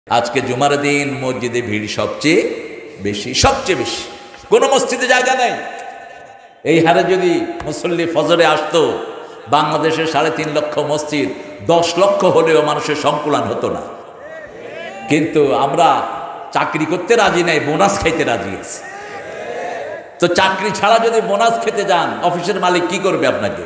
আজকে জুমার দিন মসজিদে ভিড় সবচেয়ে বেশি। কোন মসজিদে জায়গা নাই। এই হারে যদি মুসল্লি ফজরে আসতো, বাংলাদেশের 3.5 লক্ষ মসজিদ 10 লক্ষ হলেও মানুষের সংকুলান হতো না। কিন্তু আমরা চাকরি করতে রাজি নাই, বোনাস খাইতে রাজি আছি। তো চাকরি ছাড়া যদি বোনাস খেতে যান, অফিসের মালিক কি করবে আপনাকে?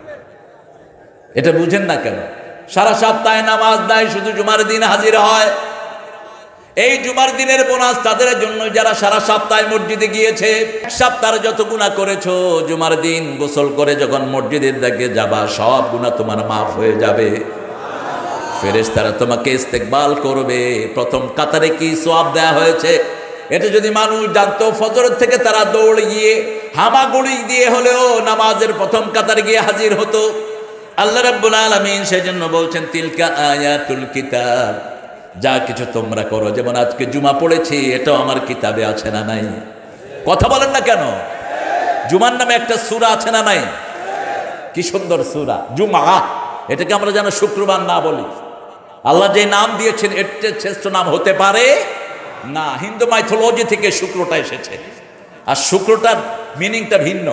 এটা বুঝেন না কেন? সারা সপ্তাহে নামাজ দেয়, শুধু জুমার দিন হাজির হয়। এই জুমার দিনের বোনাস তাদের জন্য যারা সারা সপ্তাহে মসজিদে গিয়েছে। এক সপ্তাহে যত গুনাহ করেছো, জুমার দিন গোসল করে যখন মসজিদের দিকে যাবা, সব গুনাহ তোমার মাফ হয়ে যাবে। ফেরেশতারা তোমাকে ইস্তেকবাল করবে। প্রথম কাতারে কি সওয়াব দেয়া হয়েছে, এটা যদি মানুষ জানতো, ফজরের থেকে তারা দৌড়ে গিয়ে হামাগুড়ি দিয়ে হলেও নামাজের প্রথম কাতারে গিয়ে হাজির হতো। আল্লাহ রাব্বুল আলামিন সেজন্য বলছেন, তিলকা আয়াতুল কিতাব, যা কিছু তোমরা করো, যেমন আজকে জুমা পড়েছি, এটাও আমার কিতাবে আছে না নাই? কথা বলেন না কেন? জুমার নামে একটা সূরা আছে না নাই? কি সুন্দর সূরা জুমা। এটাকে আমরা যেন শুক্রবার না বলি। আল্লাহ যে নাম দিয়েছেন, এর চেয়ে শ্রেষ্ঠ নাম হতে পারে না। হিন্দু মাইথোলজি থেকে শুক্রটা এসেছে, আর শুক্রটার মিনিংটা ভিন্ন।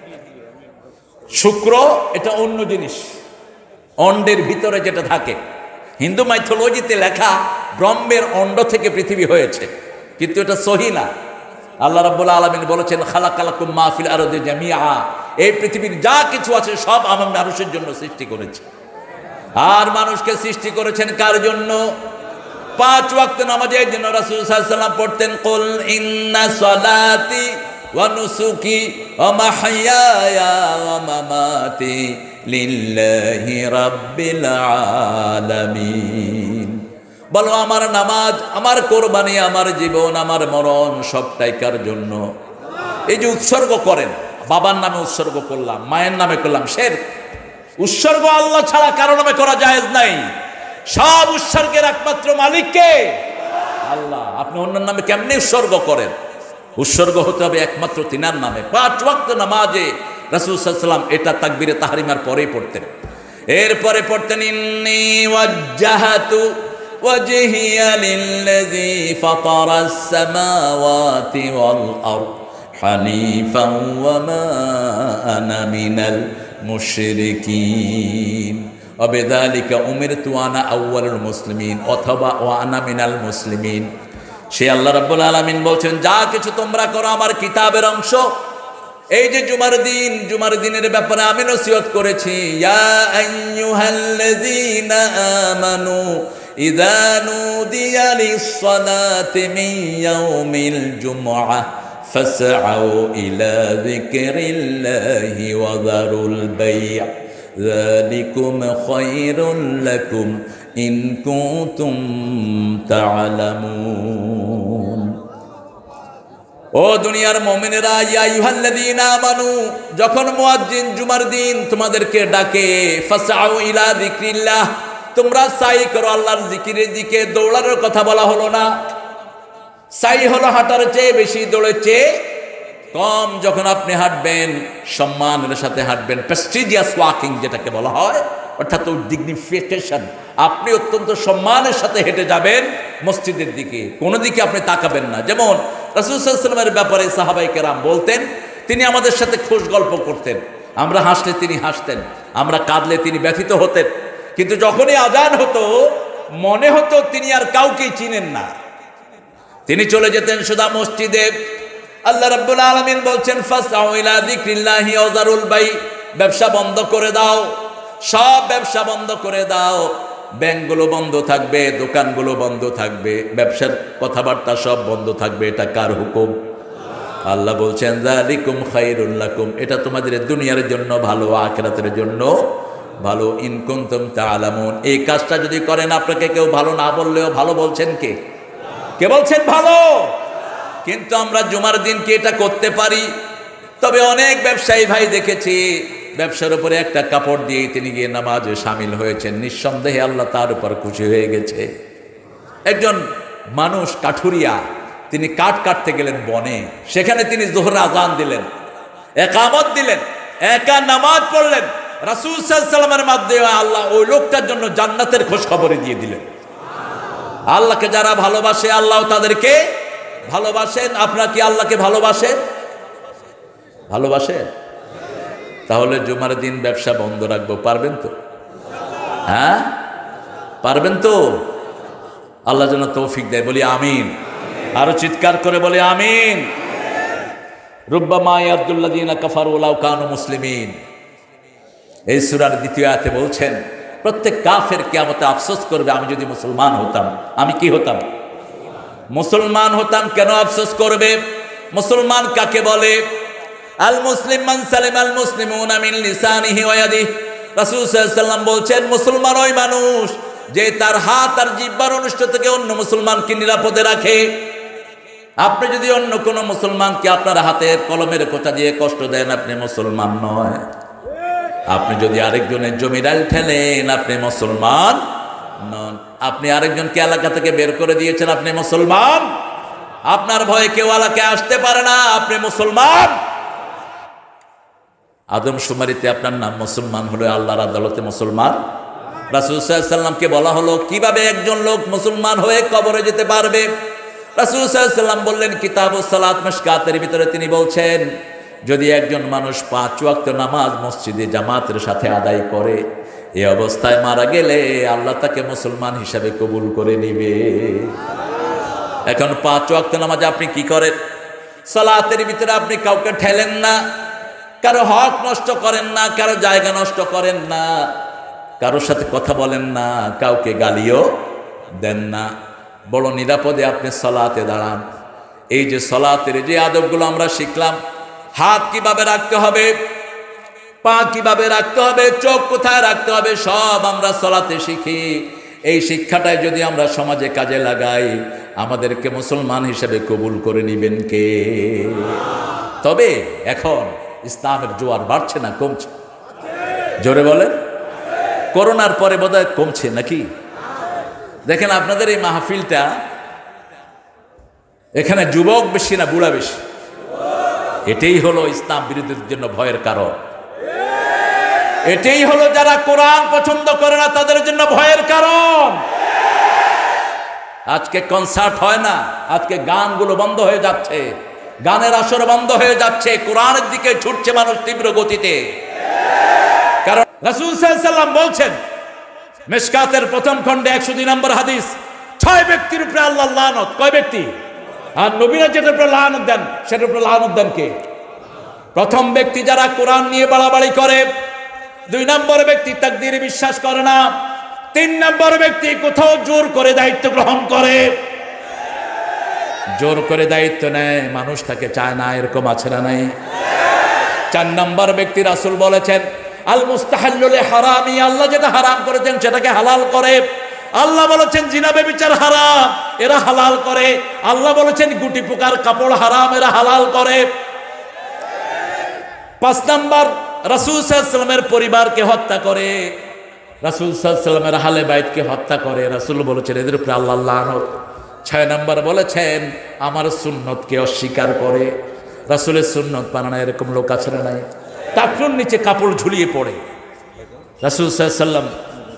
শুক্র এটা অন্য জিনিস, অন্ডের ভিতরে যেটা থাকে। হিন্দু মাইথোলজিতে লেখা ব্রহ্মের অন্ড থেকে পৃথিবী হয়েছে, কিন্তু এটা সহি না। আল্লাহ রাব্বুল আলামিন বলেছেন, খালাকালাকুম মা ফিল আরদি জামিআ, এই পৃথিবীর যা কিছু আছে সব আমি মানুষের জন্য সৃষ্টি করেছি। আর মানুষকে সৃষ্টি করেছেন কার জন্য? 5 ওয়াক্ত নামাজের জন্য। রাসূল সাল্লাল্লাহু আলাইহি ওয়াসাল্লাম পড়তেন, কুল ইন্না সালাতি ওয়া নুসুকি ওয়া মাহইয়ায়া ওয়া মামাতি লিল্লাহি রাব্বিল আলামিন। বলো, আমার নামাজ, আমার কোরবানি, আমার জীবন, আমার মরণ সবটাই কার জন্য? এই যে উৎসর্গ করেন, বাবার নামে উৎসর্গ করলাম, মায়ের নামে করলাম, শিরক। উৎসর্গ আল্লাহ ছাড়া কারো নামে করা জায়েজ নাই। সব উৎসর্গের একমাত্র মালিক কে? আল্লাহ। আপনি অন্যের নামে কেমনে উৎসর্গ করেন? উৎসর্গ হতে হবে একমাত্র তিনার নামে। 5 ওয়াক্ত নামাজে রাসূল সাল্লাল্লাহু আলাইহি ওয়াসাল্লাম এটা তাকবীরে তাহরিমার পরেই পড়তেন। এরপরে পড়তেন, ইন্নী ওয়াজ্জাহাতু ওয়াজহিয়া লিল্লাযী ফাতারাস সামাওয়াতি ওয়াল আরদ হানিফান ওয়া মা আনা মিনাল মুশরিকিন ওয়া বিযালিকা উমিরতু আনা আউয়ালুল মুসলিমিন, অথবা ওয়া আনা মিনাল মুসলিমিন। সে আল্লাহ রাব্বুল আলামিন বলছেন, যা কিছু তোমরা করো আমার কিতাবের অংশ। এই যে জুমার দিন, জুমার দিনের ব্যাপারে আমি নসিহত করেছি, ইয়া আইয়ুহাল্লাযীনা আমানু ইযা নুদিয়া লিস-সালাতি মিন ইয়াউমিল জুমআহ ফাসআউ ইলা যিকরিল্লাহি ওয়া যারুল বাই', যালিকুম খায়রুল লাকুম ইন কুনতুম তা'লামুন। ও দুনিয়ার মুমিনেরা, ইয়া আইয়ুহাল্লাযীনা আমানু, যখন মুয়াজ্জিন জুমার দিন তোমাদেরকে ডাকে, ফাসআউ ইলা যিকরিল্লাহ, তোমরা সাই করো আল্লাহর জিকিরের দিকে। দৌড়ানোর কথা বলা হলো না। সাই হলো হাঁটার চেয়ে বেশি, দৌড়ের চেয়ে কম। যখন আপনি হাঁটবেন, সম্মানের সাথে হাঁটবেন, প্রেস্টিজিয়াস ওয়াকিং যেটাকে বলা হয়, অর্থাৎ ডিগনিফিকেশন। আপনি অত্যন্ত সম্মানের সাথে হেঁটে যাবেন মসজিদের দিকে, কোনো দিকে আপনি তাকাবেন না। যেমন রাসূল সাল্লাল্লাহু আলাইহি ওয়াসাল্লামের ব্যাপারে সাহাবায়ে কেরাম বলতেন, তিনি আমাদের সাথে খোশ গল্প করতেন। আমরা হাসলে তিনি হাসতেন, আমরা কাঁদলে তিনি ব্যথিত হতেন। কিন্তু যখনই আজান হতো, মনে হতো তিনি আর কাউকেই চিনেন না। তিনি চলে যেতেন সোজা মসজিদে। আল্লাহ রাব্বুল আলামিন বলছেন, ফাসআউ ইলা যিকরিল্লাহি ওয়া যারুল বাই', ব্যবসা বন্ধ করে দাও, সব ব্যবসা বন্ধ করে দাও। ব্যাংকগুলো বন্ধ থাকবে, দোকানগুলো বন্ধ থাকবে, ব্যবসার কথাবার্তা সব বন্ধ থাকবে। এটা কার হুকুম? আল্লাহ বলছেন, যালিকুম খায়রুল লাকুম, এটা তোমাদের দুনিয়ার জন্য ভালো, আখিরাতের জন্য ভালো, ইন কুনতুম তা'লামুন। এই কাজটা যদি করেন, আপনাকে কেউ ভালো না বললেও ভালো বলছেন কে? কে বলছেন ভালো? কিন্তু আমরা জুমার দিন কি এটা করতে পারি? তবে অনেক ব্যবসায়ী ভাই দেখেছি, ব্যবসার উপরে একটা কাপড় দিয়ে তিনি গিয়ে নামাজে শামিল হয়েছেন। নিঃসন্দেহে আল্লাহ তার উপর খুশি হয়ে গেছে। একজন মানুষ কাঠুরিয়া, তিনি কাঠ কাটতে গেলেন বনে, সেখানে তিনি যোহরের আযান দিলেন, ইকামত দিলেন, একা নামাজ পড়লেন। রাসূল সাল্লাল্লাহু আলাইহি ওয়াসাল্লামের মাধ্যমে আল্লাহ ওই লোকটার জন্য জান্নাতের খোঁজ খবর দিয়ে দিলেন। আল্লাহকে যারা ভালোবাসে আল্লাহ তাদেরকে ভালোবাসেন। আপনারা কি আল্লাহকে ভালোবাসেন? ভালোবাসেন? তাহলে জুমার দিন ব্যবসা বন্ধ রাখবো, পারবেন তো? হ্যাঁ পারবেন তো? আল্লাহ যেন তৌফিক দেয়, বলি আমিন। আরো চিৎকার করে বলি আমিন। রুব্বামা ইয়াদুল্লাযীনা কাফারু লাউ কানু মুসলিমিন, এই সূরার দ্বিতীয় আয়াতে বলছেন প্রত্যেক কাফের কিয়ামতে আফসোস করবে, আমি যদি মুসলমান হতাম। আমি কি হতাম? মুসলমান হতাম। কেন আফসোস করবে? মুসলমান কাকে বলে? আল মুসলিম মান সালিমাল মুসলিমুনা মিন লিসানিহি ওয়া ইয়াদিহি। রাসূল সাল্লাল্লাহু আলাইহি ওয়াসাল্লাম বলছেন মুসলমান ওই মানুষ যে তার হাত আর জিহ্বার অনিষ্ট থেকে অন্য মুসলমানকে নিরাপদে রাখে। আপনি যদি অন্য কোনো মুসলমানকে আপনার হাতের কলমের কোথা দিয়ে কষ্ট দেন, আপনি মুসলমান নয়। আপনি যদি আরেকজনের জমি ডাল ঠেলেন, আপনি মুসলমান নন। আপনি আরেকজনকে এলাকা থেকে বের করে দিয়েছেন, আপনি মুসলমান। আপনার ভয়ে কেউ এলাকায় আসতে পারে না, আপনি মুসলমান। আদমশুমারিতে আপনার নাম মুসলমান হলো, আল্লাহর আদালতে মুসলমান। রাসূল সাল্লাল্লাহু আলাইহি ওয়াসাল্লামকে বলা হলো কিভাবে একজন লোক মুসলমান হয়ে কবরে যেতে পারবে। রাসূল সাল্লাল্লাহু আলাইহি ওয়াসাল্লাম বললেন কিতাবুস সালাত মিশকাতের ভিতরে তিনি বলছেন যদি একজন মানুষ 5 ওয়াক্ত নামাজ মসজিদে জামাতের সাথে আদায় করে, এই অবস্থায় মারা গেলে আল্লাহ তাকে মুসলমান হিসাবে কবুল করে নেবে। এখন 5 ওয়াক্ত নামাজ আপনি কি করেন? সালাতের ভিতরে আপনি কাউকে ঠেলেন না, কারো হক নষ্ট করেন না, কারো জায়গা নষ্ট করেন না, কারোর সাথে কথা বলেন না, কাউকে গালিও দেন না। বড় নিরাপদে আপনি সালাতে দাঁড়ান। এই যে সালাতের যে আদবগুলো আমরা শিখলাম, হাত কিভাবে রাখতে হবে, পা কিভাবে রাখতে হবে, চোখ কোথায় রাখতে হবে, সব আমরা সালাতে শিখি। এই শিক্ষাটাই যদি আমরা সমাজে কাজে লাগাই, আমাদেরকে মুসলমান হিসেবে কবুল করে নিবেন কে? তবে এখন ইসলামের জোয়ার বাড়ছে না কমছে? জোরে বলেন। করোনার পরে বোধহয় কমছে নাকি? দেখেন আপনাদের এই মাহফিলটা, এখানে যুবক বেশি না বুড়া বেশি? এটাই হলো ইসলাম বিরোধীদের জন্য ভয়ের কারণ। এটাই হলো যারা কোরআন পছন্দ করে না তাদের জন্য ভয়ের কারণ। আজকে কনসার্ট হয় না, আজকে গানগুলো বন্ধ হয়ে যাচ্ছে, গানের আসর বন্ধ হয়ে যাচ্ছে, কোরআনের দিকে ছুটছে মানুষ তীব্র গতিতে। কারণ রাসূল সাল্লাল্লাহু আলাইহি ওয়াসাল্লাম বলছেন মিশকাতের প্রথম খণ্ডে 102 নম্বর হাদিস, 6 ব্যক্তির উপরে আল্লাহর লানত। কয় ব্যক্তি? আর নবীরা যেটার উপরে লানত দেন সেটার উপরে লানত দেন কে? প্রথম ব্যক্তি যারা কোরআন নিয়ে বাড়াবাড়ি করে, 2 নম্বর ব্যক্তি তাকদীরে বিশ্বাস করে না, 3 নম্বর ব্যক্তি কোথাও জোর করে দায়িত্ব গ্রহণ করে, জোর করে দায়িত্ব নেয়, মানুষ তাকে চায় না, এরকম আছে না নাই? 4 নম্বর ব্যক্তি রাসূল বলেছেন আল মুস্তাহাল্লু লি হারামি, আল্লাহ যেটা হারাম করেছেন সেটাকে হালাল করে। আল্লাহ বলেছেন জিনা ব্যভিচার হারাম, এরা হালাল করে। আল্লাহ বলেছেন গুটি পোকার কাপড় হারাম, এরা হালাল করে। 5 নম্বর রাসূল সাল্লাল্লাহু আলাইহি ওয়াসাল্লামের পরিবারকে হত্যা করে, রাসূল সাল্লাল্লাহু আলাইহি ওয়াসাল্লামের আহলে বাইতকে হত্যা করে। রাসূল বলেছেন এদের উপরে আল্লাহর লানত। 6 নম্বর বলেছেন আমার সুন্নতকে অস্বীকার করে, রাসূলের সুন্নত মানে না, এরকম লোক আছে না নাই? তাকফুর নিচে কাপড় ঝুলিয়ে পড়ে। রাসূল সাল্লাল্লাহু আলাইহি ওয়াসাল্লাম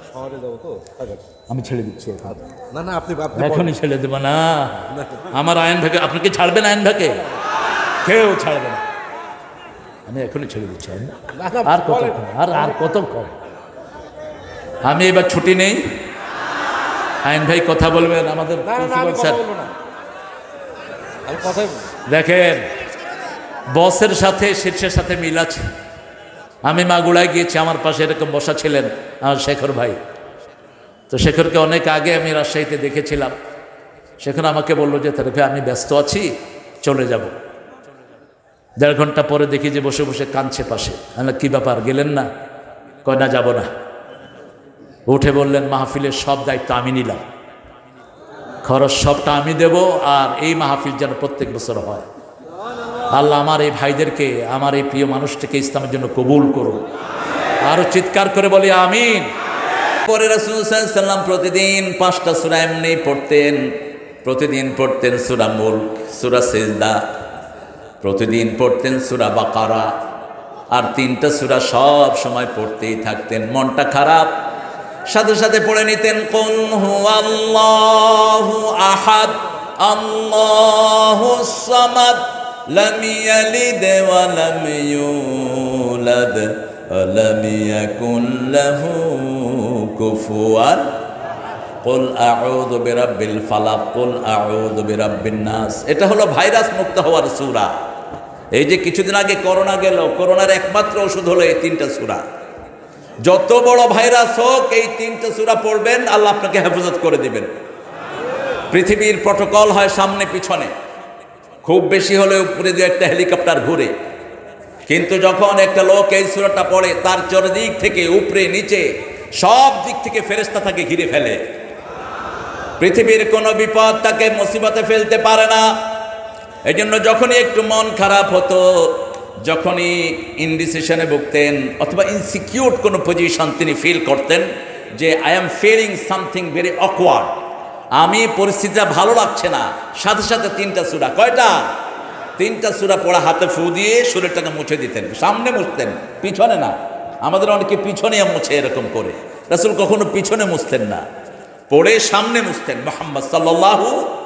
আমি ছেড়ে দিচ্ছি, না না আপনি এখনই ছেড়ে দেব না। আমার আইন ভাগে আপনি কি ছাড়বেন? আইন ভাগে কেউ ছাড়বে না, আমি এখনই ছেড়ে দিচ্ছি। আর কতক্ষণ? আর কতক্ষণ? আমি এবার ছুটি নেই। আইন ভাই কথা বলবেন আমাদের স্যার। দেখেন বসের সাথে শীর্ষের সাথে মিল আছে। আমি মাগুড়ায় গিয়েছি, আমার পাশে এরকম বসা ছিলেন আমার শেখর ভাই। তো শেখরকে অনেক আগে আমি রাজশাহীতে দেখেছিলাম। শেখর আমাকে বললো যে তাহলে ভাই আমি ব্যস্ত আছি, চলে যাব। 1.5 ঘন্টা পরে দেখি যে বসে বসে কাঁদছে পাশে। আমি কি ব্যাপার, গেলেন না? কয় না, যাব না। উঠে বললেন মাহফিলের সব দায়িত্ব আমি নিলাম, খরচ সবটা আমি দেব, আর এই মাহফিল যেন প্রত্যেক বছর হয়। আল্লাহ আমার এই ভাইদেরকে, আমার এই প্রিয় মানুষটাকে ইসলামের জন্য কবুল করুন। আরো চিৎকার করে বলি আমিন। পরে রাসূল সাল্লাল্লাহু আলাইহি ওয়াসাল্লাম প্রতিদিন 5টা সূরা এমনি পড়তেন। প্রতিদিন পড়তেন সূরা মুলক, সূরা সিজদা, প্রতিদিন পড়তেন সূরা বাকারা, আর 3টা সূরা সব সময় পড়তেই থাকতেন। মনটা খারাপ, সাথে সাথে পড়ে নিতেন কুল হুয়াল্লাহু আহাদ আল্লাহুস সামাদ লাম ইয়ালিদ ওয়া লাম ইউলাদ ওয়া লাম ইয়াকুল লাহু কুফুয়ান কুল আউযু বিরাব্বিল ফালাক কুল আউযু বিরাব্বিন নাস। এটা হলো ভাইরাস মুক্ত হওয়ার সূরা। এই যে কিছুদিন আগে করোনা গেল, করোনার একমাত্র ওষুধ হলো এই তিনটা সূরা। যত বড় ভাইরাস হোক এই তিনটা সূরা পড়বেন, আল্লাহ আপনাকে হেফাজত করে দিবেন। পৃথিবীর প্রটোকল হয় সামনে পিছনে, খুব বেশি হলে উপরে দু একটা হেলিকপ্টার ঘুরে, কিন্তু যখন একটা লোক এই সূরাটা পড়ে তার চারদিক থেকে উপরে নিচে সব দিক থেকে ফেরেশতা তাকে ঘিরে ফেলে। পৃথিবীর কোনো বিপদ তাকে মুসিবতে ফেলতে পারে না। এই জন্য যখনই একটু মন খারাপ হতো, যখনই ইনডিসিশনে ভুগতেন অথবা ইনসিকিউর কোনো পজিশন তিনি ফিল করতেন যে I am feeling something very awkward, আমি পরিস্থিতিটা ভালো লাগছে না, সাথে সাথে তিনটা সূরা, কয়টা? তিনটা সূরা পড়া হাতে ফু দিয়ে শরীরটাকে মুছে দিতেন। সামনে মুছতেন, পিছনে না। আমাদের অনেকে পিছনে মুছে এরকম করে, রাসূল কখনো পিছনে মুছতেন না, পড়ে সামনে মুছতেন। মুহাম্মদ সাল্লাল্লাহু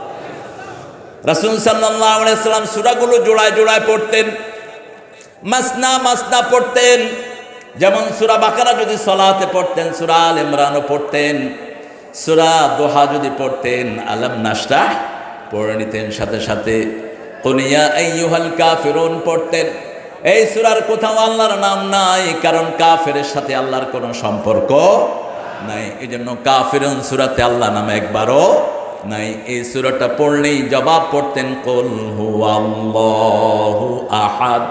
রাসূল সাল্লাল্লাহু আলাইহি সাল্লাম সূরাগুলো জোড়ায় জোড়ায় পড়তেন, মাসনা মাসনা পড়তেন। যেমন সূরা বাকারা যদি সালাতে পড়তেন, সূরা আল ইমরানও পড়তেন, সূরা দোহা যদি পড়তেন, আলাম নাশরাহ পড়ে নিতেন সাথে সাথে। কুল ইয়া আইয়ুহাল কাফিরুন পড়তেন। এই সূরার কোথাও আল্লাহর নাম নাই, কারণ কাফেরের সাথে আল্লাহর কোনো সম্পর্ক নাই। এই জন্য কাফিরুন সূরাতে আল্লাহ নাম একবারও নাই। এই সূরাটা পড়লেই জবাব পড়তেন কুল হুয়াল্লাহু আহাদ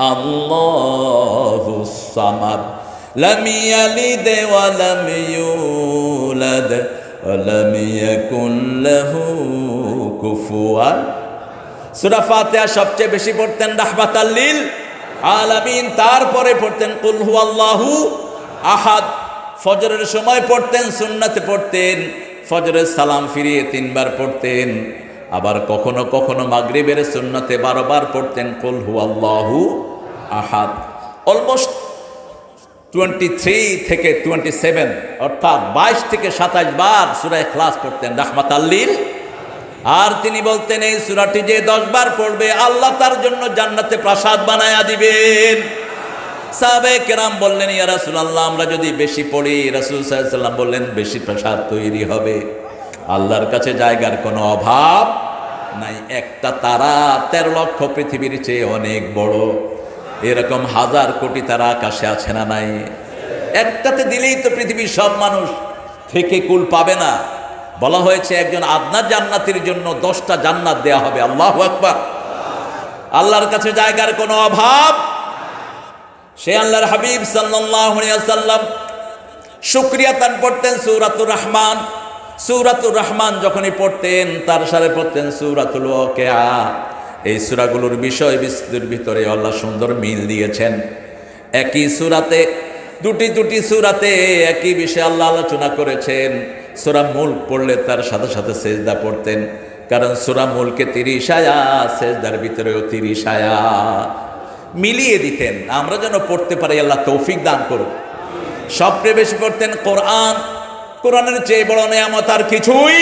আল্লাহুস সামাদ লাম ইয়ালিদ ওয়া লাম ইউলাদ ওয়া লাম ইয়াকুল লাহু কুফুয়ান। সূরা ফাতিহা সবচেয়ে বেশি পড়তেন রাহমাতাল লিল আলামিন, তারপরে পড়তেন কুল হুয়াল্লাহু আহাদ। ফজরের সময় পড়তেন, সুন্নাতে পড়তেন, ফজরের সালাম ফিরিয়ে 3 বার পড়তেন। আবার কখনো কখনো মাগরিবের সুন্নাতে 12 বার পড়তেন কুল হুয়াল্লাহু আহাদ। অলমোস্ট 23 থেকে 27 অর্থাৎ 22 থেকে 27 বার সূরা ইখলাস পড়তেন রাহমাতাল লিল। আর তিনি বলতেন এই সূরাটি যে 10 বার পড়বে আল্লাহ তার জন্য জান্নাতে প্রাসাদ বানায়া দিবেন। সাহাবায়ে কেরাম বললেন ইয়া রাসূলুল্লাহ আমরা যদি বেশি পড়ি, রাসূল সাল্লাল্লাহু আলাইহি ওয়াসাল্লাম বললেন বেশি প্রাসাদ তৈরি হবে, আল্লাহর কাছে জায়গার কোনো অভাব নাই। একটা তারা 13 লক্ষ পৃথিবীর চেয়ে অনেক বড়, এরকম 1000 কোটি তারা আকাশে আছে না নাই? একটাতে দিলেই তো পৃথিবীর সব মানুষ থেকে কুল পাবে না। বলা হয়েছে একজন আদনা জান্নাতীর জন্য 10টা জান্নাত দেয়া হবে। আল্লাহু আকবার। আল্লাহর কাছে জায়গার কোনো অভাব। সে আল্লাহর হাবিব সাল্লাল্লাহু আলাইহি ওয়াসাল্লাম শুকরিয়া তান পড়তেন সূরাতুর রহমান। সূরাতুর রহমান যখনই পড়তেন তার সাথে পড়তেন সূরাতুল ওয়াকিয়া। এই সূরাগুলোর বিষয় বস্তুর ভিতরে আল্লাহ সুন্দর মিল দিয়েছেন। একই সূরাতে দুটি সূরাতে একই বিষয়ে আল্লাহ আলোচনা করেছেন। সূরা মুলক পড়লে তার সাথে সাথে সেজদা পড়তেন, কারণ সূরা মুলকে 30 আয়াত, সেজদার ভিতরেও 30 আয়াত মিলিয়ে দিতেন। আমরা যেন পড়তে পারি, আল্লাহ তৌফিক দান করুন। সবচেয়ে বেশি পড়তেন কোরআন। কোরআনের চেয়ে বড় নিয়ামত আর কিছুই।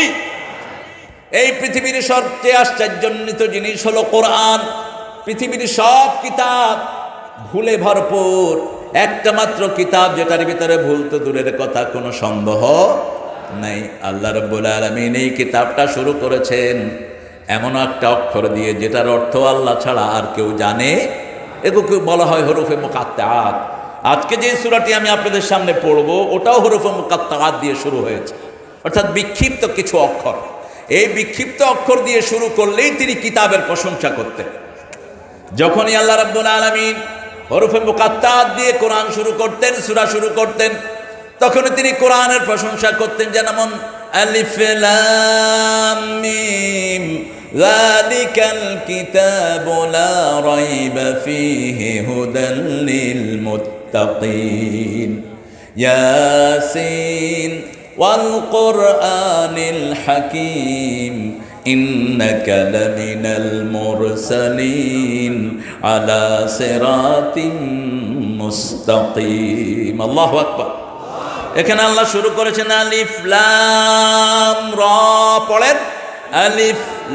এই পৃথিবীর সবচেয়ে আশ্চর্যান্বিত জিনিস হলো কোরআন। পৃথিবীর সব কিতাব ভুলে ভরপুর, একটা মাত্র কিতাব যেটার ভিতরে ভুল তো দূরের কথা, কোনো সন্দেহ নাই। আল্লাহ রাব্বুল আলামিন এই কিতাবটা শুরু করেছেন এমন একটা অক্ষর দিয়ে যেটার অর্থ আল্লাহ ছাড়া আর কেউ জানে। এগুলোকে বলা হয় হরফে মুকাত্তাআত। আজকে যে সূরাটি আমি আপনাদের সামনে পড়ব ওটাও হরফে মুকাত্তাআত দিয়ে শুরু হয়েছে, অর্থাৎ বিক্ষিপ্ত কিছু অক্ষর। এই বিক্ষিপ্ত অক্ষর দিয়ে শুরু করলেই তিনি কিতাবের প্রশংসা করতেন। যখনই আল্লাহ রাব্বুল আলামিন হরফে মুকাত্তাআত দিয়ে কোরআন শুরু করতেন, সূরা শুরু করতেন, তখন তিনি কোরআনের প্রশংসা করতেন। যেমন আলিফ লাম মিম যালিকাল কিতাবু লা রাইবা ফীহি হুদাল লিল মুত্তাকিন ইয়াসিন ওয়াল কুরআনিল হাকীম ইন্নাকা লামিনাল মুরসালিন আলা সিরাতিম মুস্তাকিম। আল্লাহু আকবার। এখানে আল্লাহ শুরু করেছেন আলিফ লাম র, পড়েন আলিফ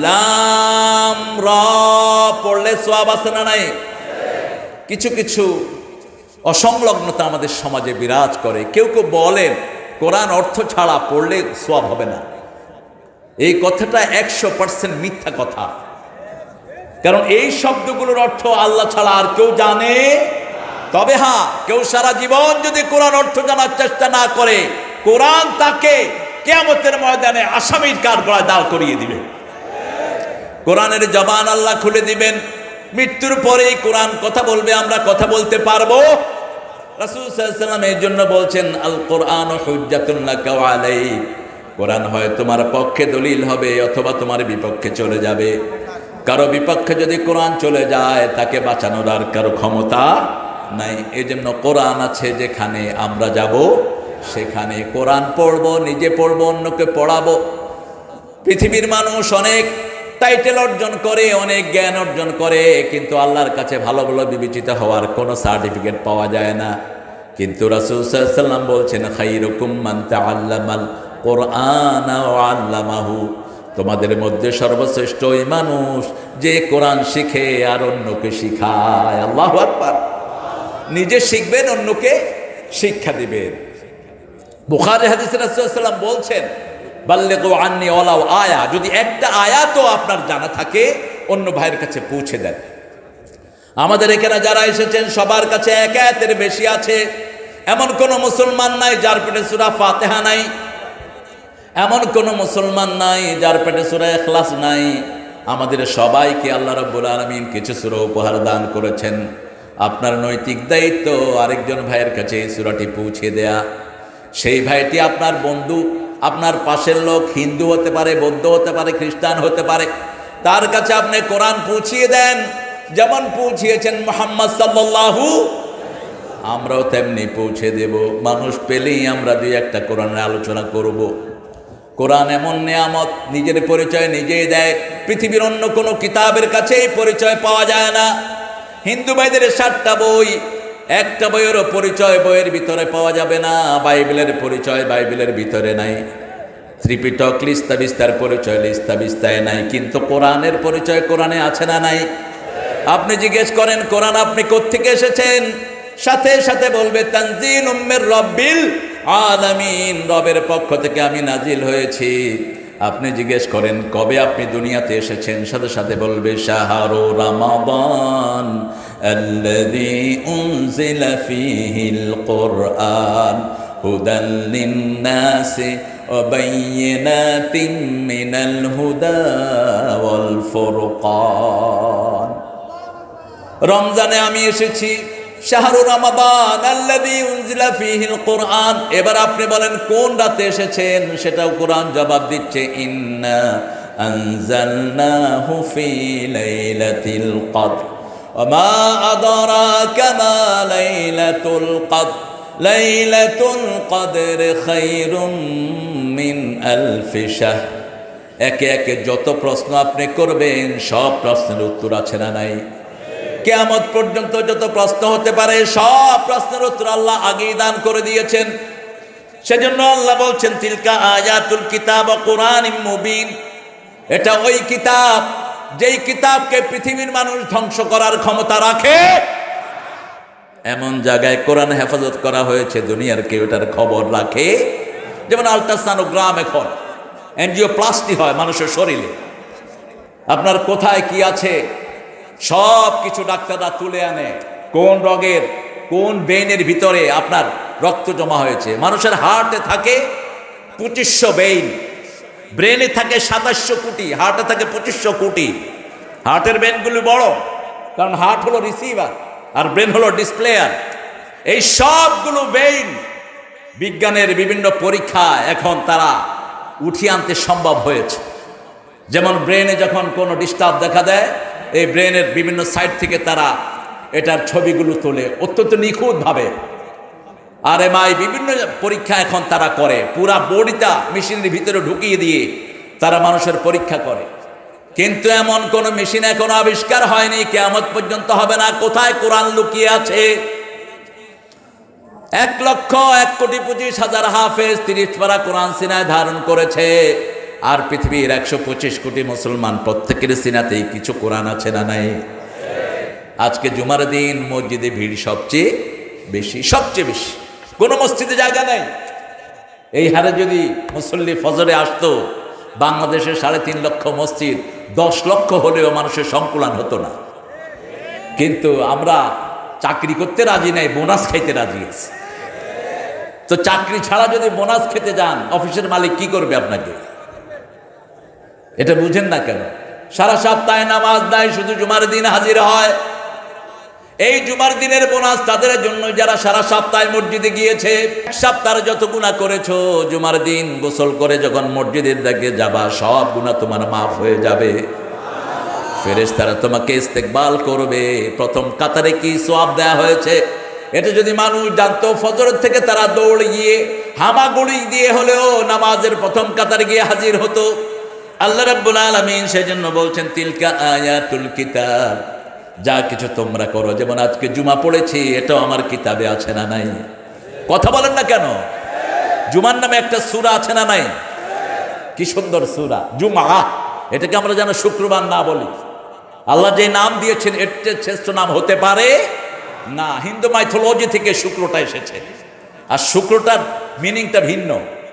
লাম র, পড়লে সওয়াব আছে না নাই? কিছু কিছু অসংলগ্নতা আমাদের সমাজে বিরাজ করে। কেউ কেউ বলেন কোরআন অর্থ ছাড়া পড়লে সওয়াব হবে না। এই কথাটা 100% মিথ্যা কথা। কারণ এই শব্দগুলোর অর্থ আল্লাহ ছাড়া আর কেউ জানে। তবে হ্যাঁ, কেউ সারা জীবন যদি কোরআন অর্থ জানার চেষ্টা না করে, কোরআন তাকে কিয়ামতের ময়দানে আসামির কাঠগড়ায় দাঁড় করিয়ে দিবে। কোরআনের জবান আল্লাহ খুলে দিবেন। মৃত্যুর পরেই কোরআন কথা বলবে, আমরা কথা বলতে পারবো। রাসূল সাল্লাল্লাহু আলাইহি ওয়াসাল্লাম এই জন্য বলছেন আল কোরআন হুজ্জাতুন লাকা ওয়া আলাইক, কোরআন হয় তোমার পক্ষে দলিল হবে অথবা তোমার বিপক্ষে চলে যাবে। কারো বিপক্ষে যদি কোরআন চলে যায়, তাকে বাঁচানোর আর কারো ক্ষমতা নাই। এই জন্য কোরআন আছে যেখানে আমরা যাব সেখানে কোরআন পড়বো, নিজে পড়বো, অন্যকে পড়াবো। পৃথিবীর মানুষ অনেক টাইটেল অর্জন করে, অনেক জ্ঞান অর্জন করে, কিন্তু আল্লাহর কাছে ভালো ভালো বিবেচিত হওয়ার কোনো সার্টিফিকেট পাওয়া যায় না। কিন্তু রাসূল সাল্লাল্লাহু আলাইহি ওয়াসাল্লাম বলছেন খায়রুকুম মান তাআল্লামাল কোরআন ওয়া আল্লামাহু, তোমাদের মধ্যে সর্বশ্রেষ্ঠ ওই মানুষ যে কোরআন শিখে আর অন্যকে শিখায়। আল্লাহু আকবার। নিজে শিখবেন, অন্যকে শিক্ষা দিবেন। বুখারী হাদিসে রাসূল সাল্লাল্লাহু আলাইহি ওয়াসাল্লাম বলছেন বাল্লিগু আন্নী ওয়ালাউ আয়া, যদি একটা আয়াতও আপনার জানা থাকে অন্য ভাইয়ের কাছে পৌঁছে দেন। আমাদের এখানে যারা এসেছেন সবার কাছে এক আয়াতের বেশি আছে। এমন কোন মুসলমান নাই যার পেটে সূরা ফাতিহা নাই, এমন কোন মুসলমান নাই যার পেটে সূরা ইখলাস নাই। আমাদের সবাইকে আল্লাহ রাব্বুল আলামিন কিছু সূরা উপহার দান করেছেন। আপনার নৈতিক দায়িত্ব আরেকজন ভাইয়ের কাছে এই সূরাটি পৌঁছে দেয়া। সেই ভাইটি আপনার বন্ধু, আপনার পাশের লোক, হিন্দু হতে পারে, বৌদ্ধ হতে পারে, খ্রিস্টান হতে পারে, তার কাছে আপনি কোরআন পৌঁছিয়ে দেন। যেমন পৌঁছিয়েছেন মুহাম্মদ সাল্লাল্লাহু, আমরাও তেমনি পৌঁছে দেব। মানুষ পেলেই আমরা দুই একটা কোরআনের আলোচনা করব। কোরআন এমন নেয়ামত, নিজের পরিচয় নিজেই দেয়। পৃথিবীর অন্য কোনো কিতাবের কাছে এই পরিচয় পাওয়া যায় না। হিন্দু ভাইদের 7টা বই, একটা বইয়েরও পরিচয় বইয়ের ভিতরে পাওয়া যাবে না। বাইবেলের পরিচয় বাইবেলের ভিতরে নাই। ত্রিপিটক লিস্তা বিস্তার পরিচয় লিস্তা বিস্তায় নাই। কিন্তু কোরআনের পরিচয় কোরআনে আছে না নাই? আপনি জিজ্ঞেস করেন কোরআন আপনি কোত্থেকে এসেছেন, সাথে সাথে বলবে তানজিলুম মির রাব্বিল আলামিন, রবের পক্ষ থেকে আমি নাজিল হয়েছি। আপনি জিজ্ঞেস করেন কবে আপনি দুনিয়াতে এসেছেন, সাথে সাথে বলবে শাহরু রমাদান আল্লাযী উনজিলা ফীহিল কুরআন হুদাল লিন-নাসি ওয়া বায়্যিনাতিম মিনাল হুদা ওয়াল ফুরকান। রমজানে আমি এসেছি, শাহরু রমাদান আল্লাযী উনজিলা ফীহিল কুরআন। এবার আপনি বলেন কোন রাতে এসেছেন, সেটাও কোরআন জবাব দিচ্ছে ইন্না আনজালনাহু ফী লাইলাতিল কদর ওয়া মা আদরাকা মা লাইলাতুল কদর লাইলাতুল কদর খায়রুম মিন আলফি শাহর। একে একে যত প্রশ্ন আপনি করবেন সব প্রশ্নের উত্তর আছে না নাই? কিয়ামত পর্যন্ত যত প্রশ্ন হতে পারে সব প্রশ্নের উত্তর আল্লাহ আগেই দান করে দিয়েছেন। সেজন্য আল্লাহ বলছেন তিলকা আয়াতুল কিতাব ওয়া কুরআনিম মুবিন। এটা ওই কিতাব যেই কিতাবকে পৃথিবীর মানুষ ধ্বংস করার ক্ষমতা রাখে। এমন জায়গায় কোরআন হেফাজত করা হয়েছে দুনিয়ার কেউ এটার খবর রাখে। যেমন আলট্রাসনোগ্রাম এখন এনজিওপ্লাস্টি হয় মানুষের শরীরে, আপনার কোথায় কি আছে সব কিছু ডাক্তাররা তুলে আনে। কোন রোগের কোন ভেইনের ভিতরে আপনার রক্ত জমা হয়েছে। মানুষের হার্টে থাকে 2500 ভেইন, ব্রেনে থাকে 2700 কোটি, হার্টে থাকে 2500 কোটি। হার্টের ভেইনগুলি বড়, কারণ হার্ট হলো রিসিভার আর ব্রেন হলো ডিসপ্লেয়ার। এই সবগুলো ভেইন বিজ্ঞানের বিভিন্ন পরীক্ষা এখন তারা উঠিয়ে আনতে সম্ভব হয়েছে। যেমন ব্রেনে যখন কোনো ডিস্টার্ব দেখা দেয়, এই ব্রেনের বিভিন্ন সাইড থেকে তারা এটার ছবিগুলো তোলে অত্যন্ত নিখুঁতভাবে। আরএমআই বিভিন্ন পরীক্ষা এখন তারা করে, পুরা বডিটা মেশিনের ভিতরে ঢুকিয়ে দিয়ে তারা মানুষের পরীক্ষা করে। কিন্তু এমন কোন মেশিন এখনো আবিষ্কার হয়নি, কিয়ামত পর্যন্ত হবে না। কোথায় কোরআন লুকিয়ে আছে? 1,01,25,000 হাফেজ 30 পারা কোরআন সিনায় ধারণ করেছে। আর পৃথিবীর 125 কোটি মুসলমান, প্রত্যেকের সিনাতেই কিছু কোরআন আছে না নাই? আজকে জুমার দিন মসজিদে ভিড় সবচেয়ে বেশি। কোন মসজিদে জায়গা নাই। এই হারে যদি মুসল্লি ফজরে আসতো, বাংলাদেশের 3.5 লক্ষ মসজিদ 10 লক্ষ হলেও মানুষের সংকুলান হতো না। কিন্তু আমরা চাকরি করতে রাজি নাই, বোনাস খাইতে রাজি আছি। তো চাকরি ছাড়া যদি বোনাস খেতে যান, অফিসের মালিক কি করবে আপনাকে? এটা বুঝেন না কেন? সারা সপ্তাহে নামাজ নাই, শুধু জুমার দিন হাজির হয়। এই জুমার দিনের বোনাস তাদের জন্য যারা সারা সপ্তাহে মসজিদে গিয়েছে। এক সপ্তাহে যত গুনাহ করেছো, জুমার দিন গোসল করে যখন মসজিদের দিকে যাবা, সব গুনাহ তোমার মাফ হয়ে যাবে। ফেরেশতারা তোমাকে ইস্তেকবাল করবে। প্রথম কাতারে কি সওয়াব দেয়া হয়েছে, এটা যদি মানুষ জানতো, ফজর থেকে তারা দৌড়ে গিয়ে হামাগুড়ি দিয়ে হলেও নামাজের প্রথম কাতারে গিয়ে হাজির হতো। আল্লাহ রাব্বুল আলামিন সেজন্য বলছেন, তিলকা আয়াতুল কিতাব, যা কিছু তোমরা করো, যেমন আজকে জুমা পড়েছি, এটাও আমার কিতাবে আছে না নাই? কথা বলেন না কেন? জুমার নামে একটা সূরা আছে না নাই? কি সুন্দর সূরা জুমা। এটাকে আমরা যেন শুক্রবার না বলি। আল্লাহ যে নাম দিয়েছেন, এর চেয়ে শ্রেষ্ঠ নাম হতে পারে না। হিন্দু মাইথোলজি থেকে শুক্রটা এসেছে, আর শুক্রটার মিনিংটা ভিন্ন।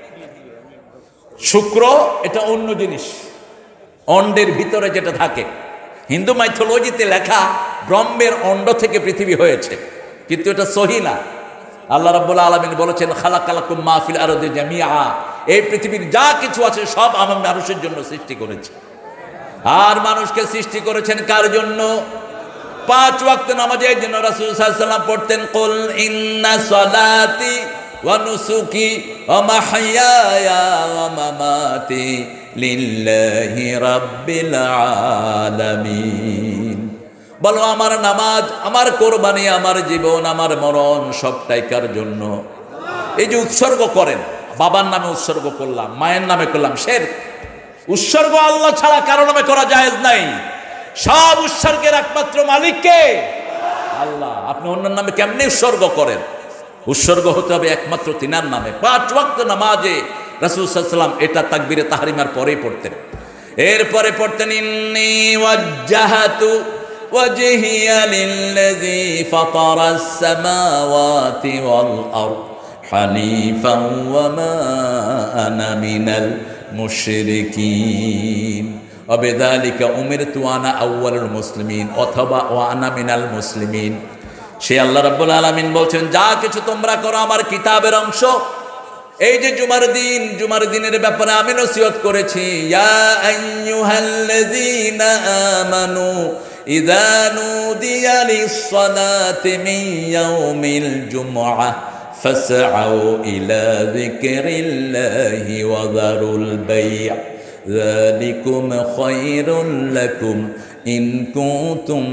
শুক্র এটা অন্য জিনিস, অন্ডের ভিতরে যেটা থাকে। হিন্দু মাইথোলজিতে লেখা ব্রহ্মের অন্ড থেকে পৃথিবী হয়েছে, কিন্তু এটা সহি না। আল্লাহ রাব্বুল আলামিন বলেছেন, খালাকালাকুম মা ফিল আরদি জামিআ, এই পৃথিবীর যা কিছু আছে সব আমি মানুষের জন্য সৃষ্টি করেছি। আর মানুষকে সৃষ্টি করেছেন কার জন্য? 5 ওয়াক্ত নামাজের জন্য। রাসূল সাল্লাল্লাহু আলাইহি ওয়াসাল্লাম পড়তেন, কুল ইন্না সালাতি ওয়া নুসুকি ওয়া মাহইয়ায়া ওয়া মামাতি লিল্লাহি রাব্বিল আলামিন। বলো, আমার নামাজ, আমার কোরবানি, আমার জীবন, আমার মরণ সবটাই কার জন্য? এই যে উৎসর্গ করেন, বাবার নামে উৎসর্গ করলাম, মায়ের নামে করলাম, শিরক। উৎসর্গ আল্লাহ ছাড়া কারো নামে করা জায়েজ নাই। সব উৎসর্গের একমাত্র মালিক কে? আল্লাহ। আপনি অন্যের নামে কেমনে উৎসর্গ করেন? উৎসর্গ হতে হবে একমাত্র তিনার নামে। 5 ওয়াক্ত নামাজে রাসূল সাল্লাল্লাহু আলাইহি ওয়াসাল্লাম এটা তাকবীরে তাহরিমার পরেই পড়তেন। এরপরে পড়তেন, ইন্নী ওয়াজ্জাহাতু ওয়াজহিয়া লিল্লাযী ফাতারাস সামাওয়াতি ওয়াল আরদ হানিফান ওয়া মা আনা মিনাল মুশরিকিন ওয়া বিযালিকা উমিরতু আনা আউয়ালুল মুসলিমিন, অথবা ওয়া আনা মিনাল মুসলিমিন। সে আল্লাহ রাব্বুল আলামিন বলছেন, যা কিছু তোমরা করো আমার কিতাবের অংশ। এই যে জুমার দিন, জুমার দিনের ব্যাপারে আমি নসিহত করেছি, ইয়া আইয়ুহাল্লাযীনা আমানু ইযা নুদিয়া লিস-সালাতি মিন ইয়াউমিল জুমআহ ফাসআউ ইলা যিকরিল্লাহি ওয়া যারুল বাই', যালিকুম খায়রুল লাকুম ইন কুনতুম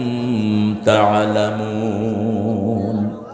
তা'লামুন।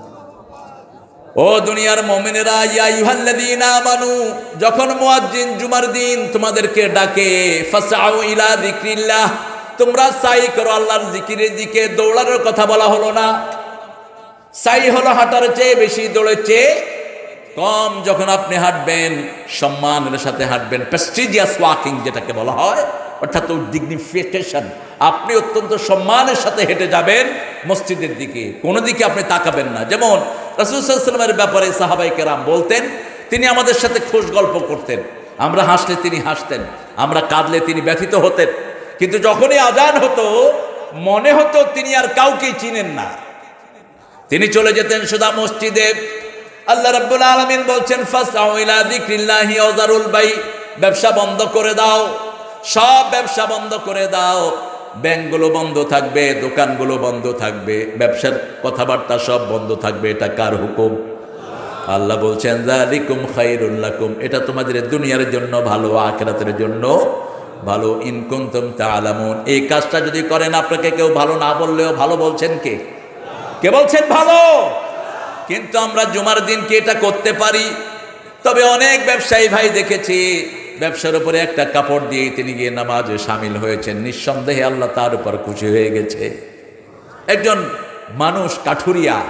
ও দুনিয়ার মুমিনেরা, ইয়া আইয়ুহাল্লাযীনা আমানু, যখন মুয়াজ্জিন জুমার দিন তোমাদেরকে ডাকে, ফাসআউ ইলা যিকরিল্লাহ, তোমরা সাই করো আল্লাহর জিকিরের দিকে। দৌড়ানোর কথা বলা হলো না। সাই হলো হাঁটার চেয়ে বেশি, দৌড়ের চেয়ে কম। যখন আপনি হাঁটবেন, সম্মানের সাথে হাঁটবেন, প্রেস্টিজিয়াস ওয়াকিং যেটাকে বলা হয়, অর্থাৎ ডিগনিফিকেশন। আপনি অত্যন্ত সম্মানের সাথে হেঁটে যাবেন মসজিদের দিকে, কোনো দিকে আপনি তাকাবেন না। যেমন রাসূল সাল্লাল্লাহু আলাইহি ওয়াসাল্লামের ব্যাপারে সাহাবায়ে কেরাম বলতেন, তিনি আমাদের সাথে খোশ গল্প করতেন। আমরা হাসলে তিনি হাসতেন, আমরা কাঁদলে তিনি ব্যথিত হতেন। কিন্তু যখনই আজান হতো, মনে হতো তিনি আর কাউকেই চিনেন না। তিনি চলে যেতেন সোজা মসজিদে। আল্লাহ রাব্বুল আলামিন বলছেন, ফাসআউ ইলা যিকরিল্লাহি ওয়া যারুল বাই', ব্যবসা বন্ধ করে দাও, সব ব্যবসা বন্ধ করে দাও। ব্যাংকগুলো বন্ধ থাকবে, দোকানগুলো বন্ধ থাকবে, ব্যবসার কথাবার্তা সব বন্ধ থাকবে। এটা কার হুকুম? আল্লাহ বলছেন, যালিকুম খায়রুল লাকুম, এটা তোমাদের দুনিয়ার জন্য ভালো, আখিরাতের জন্য ভালো, ইন কুনতুম তা'লামুন। এই কাজটা যদি করেন, আপনাকে কেউ ভালো না বললেও ভালো বলছেন কে? কে বলছেন ভালো? কিন্তু আমরা জুমার দিন কি এটা করতে পারি? তবে অনেক ব্যবসায়ী ভাই দেখেছি, ব্যবসার উপরে একটা কাপড় দিয়ে তিনি গিয়ে নামাজে শামিল হয়েছেন। নিঃসন্দেহে আল্লাহ তার উপর খুশি হয়ে গেছে। একজন মানুষ কাঠুরিয়া,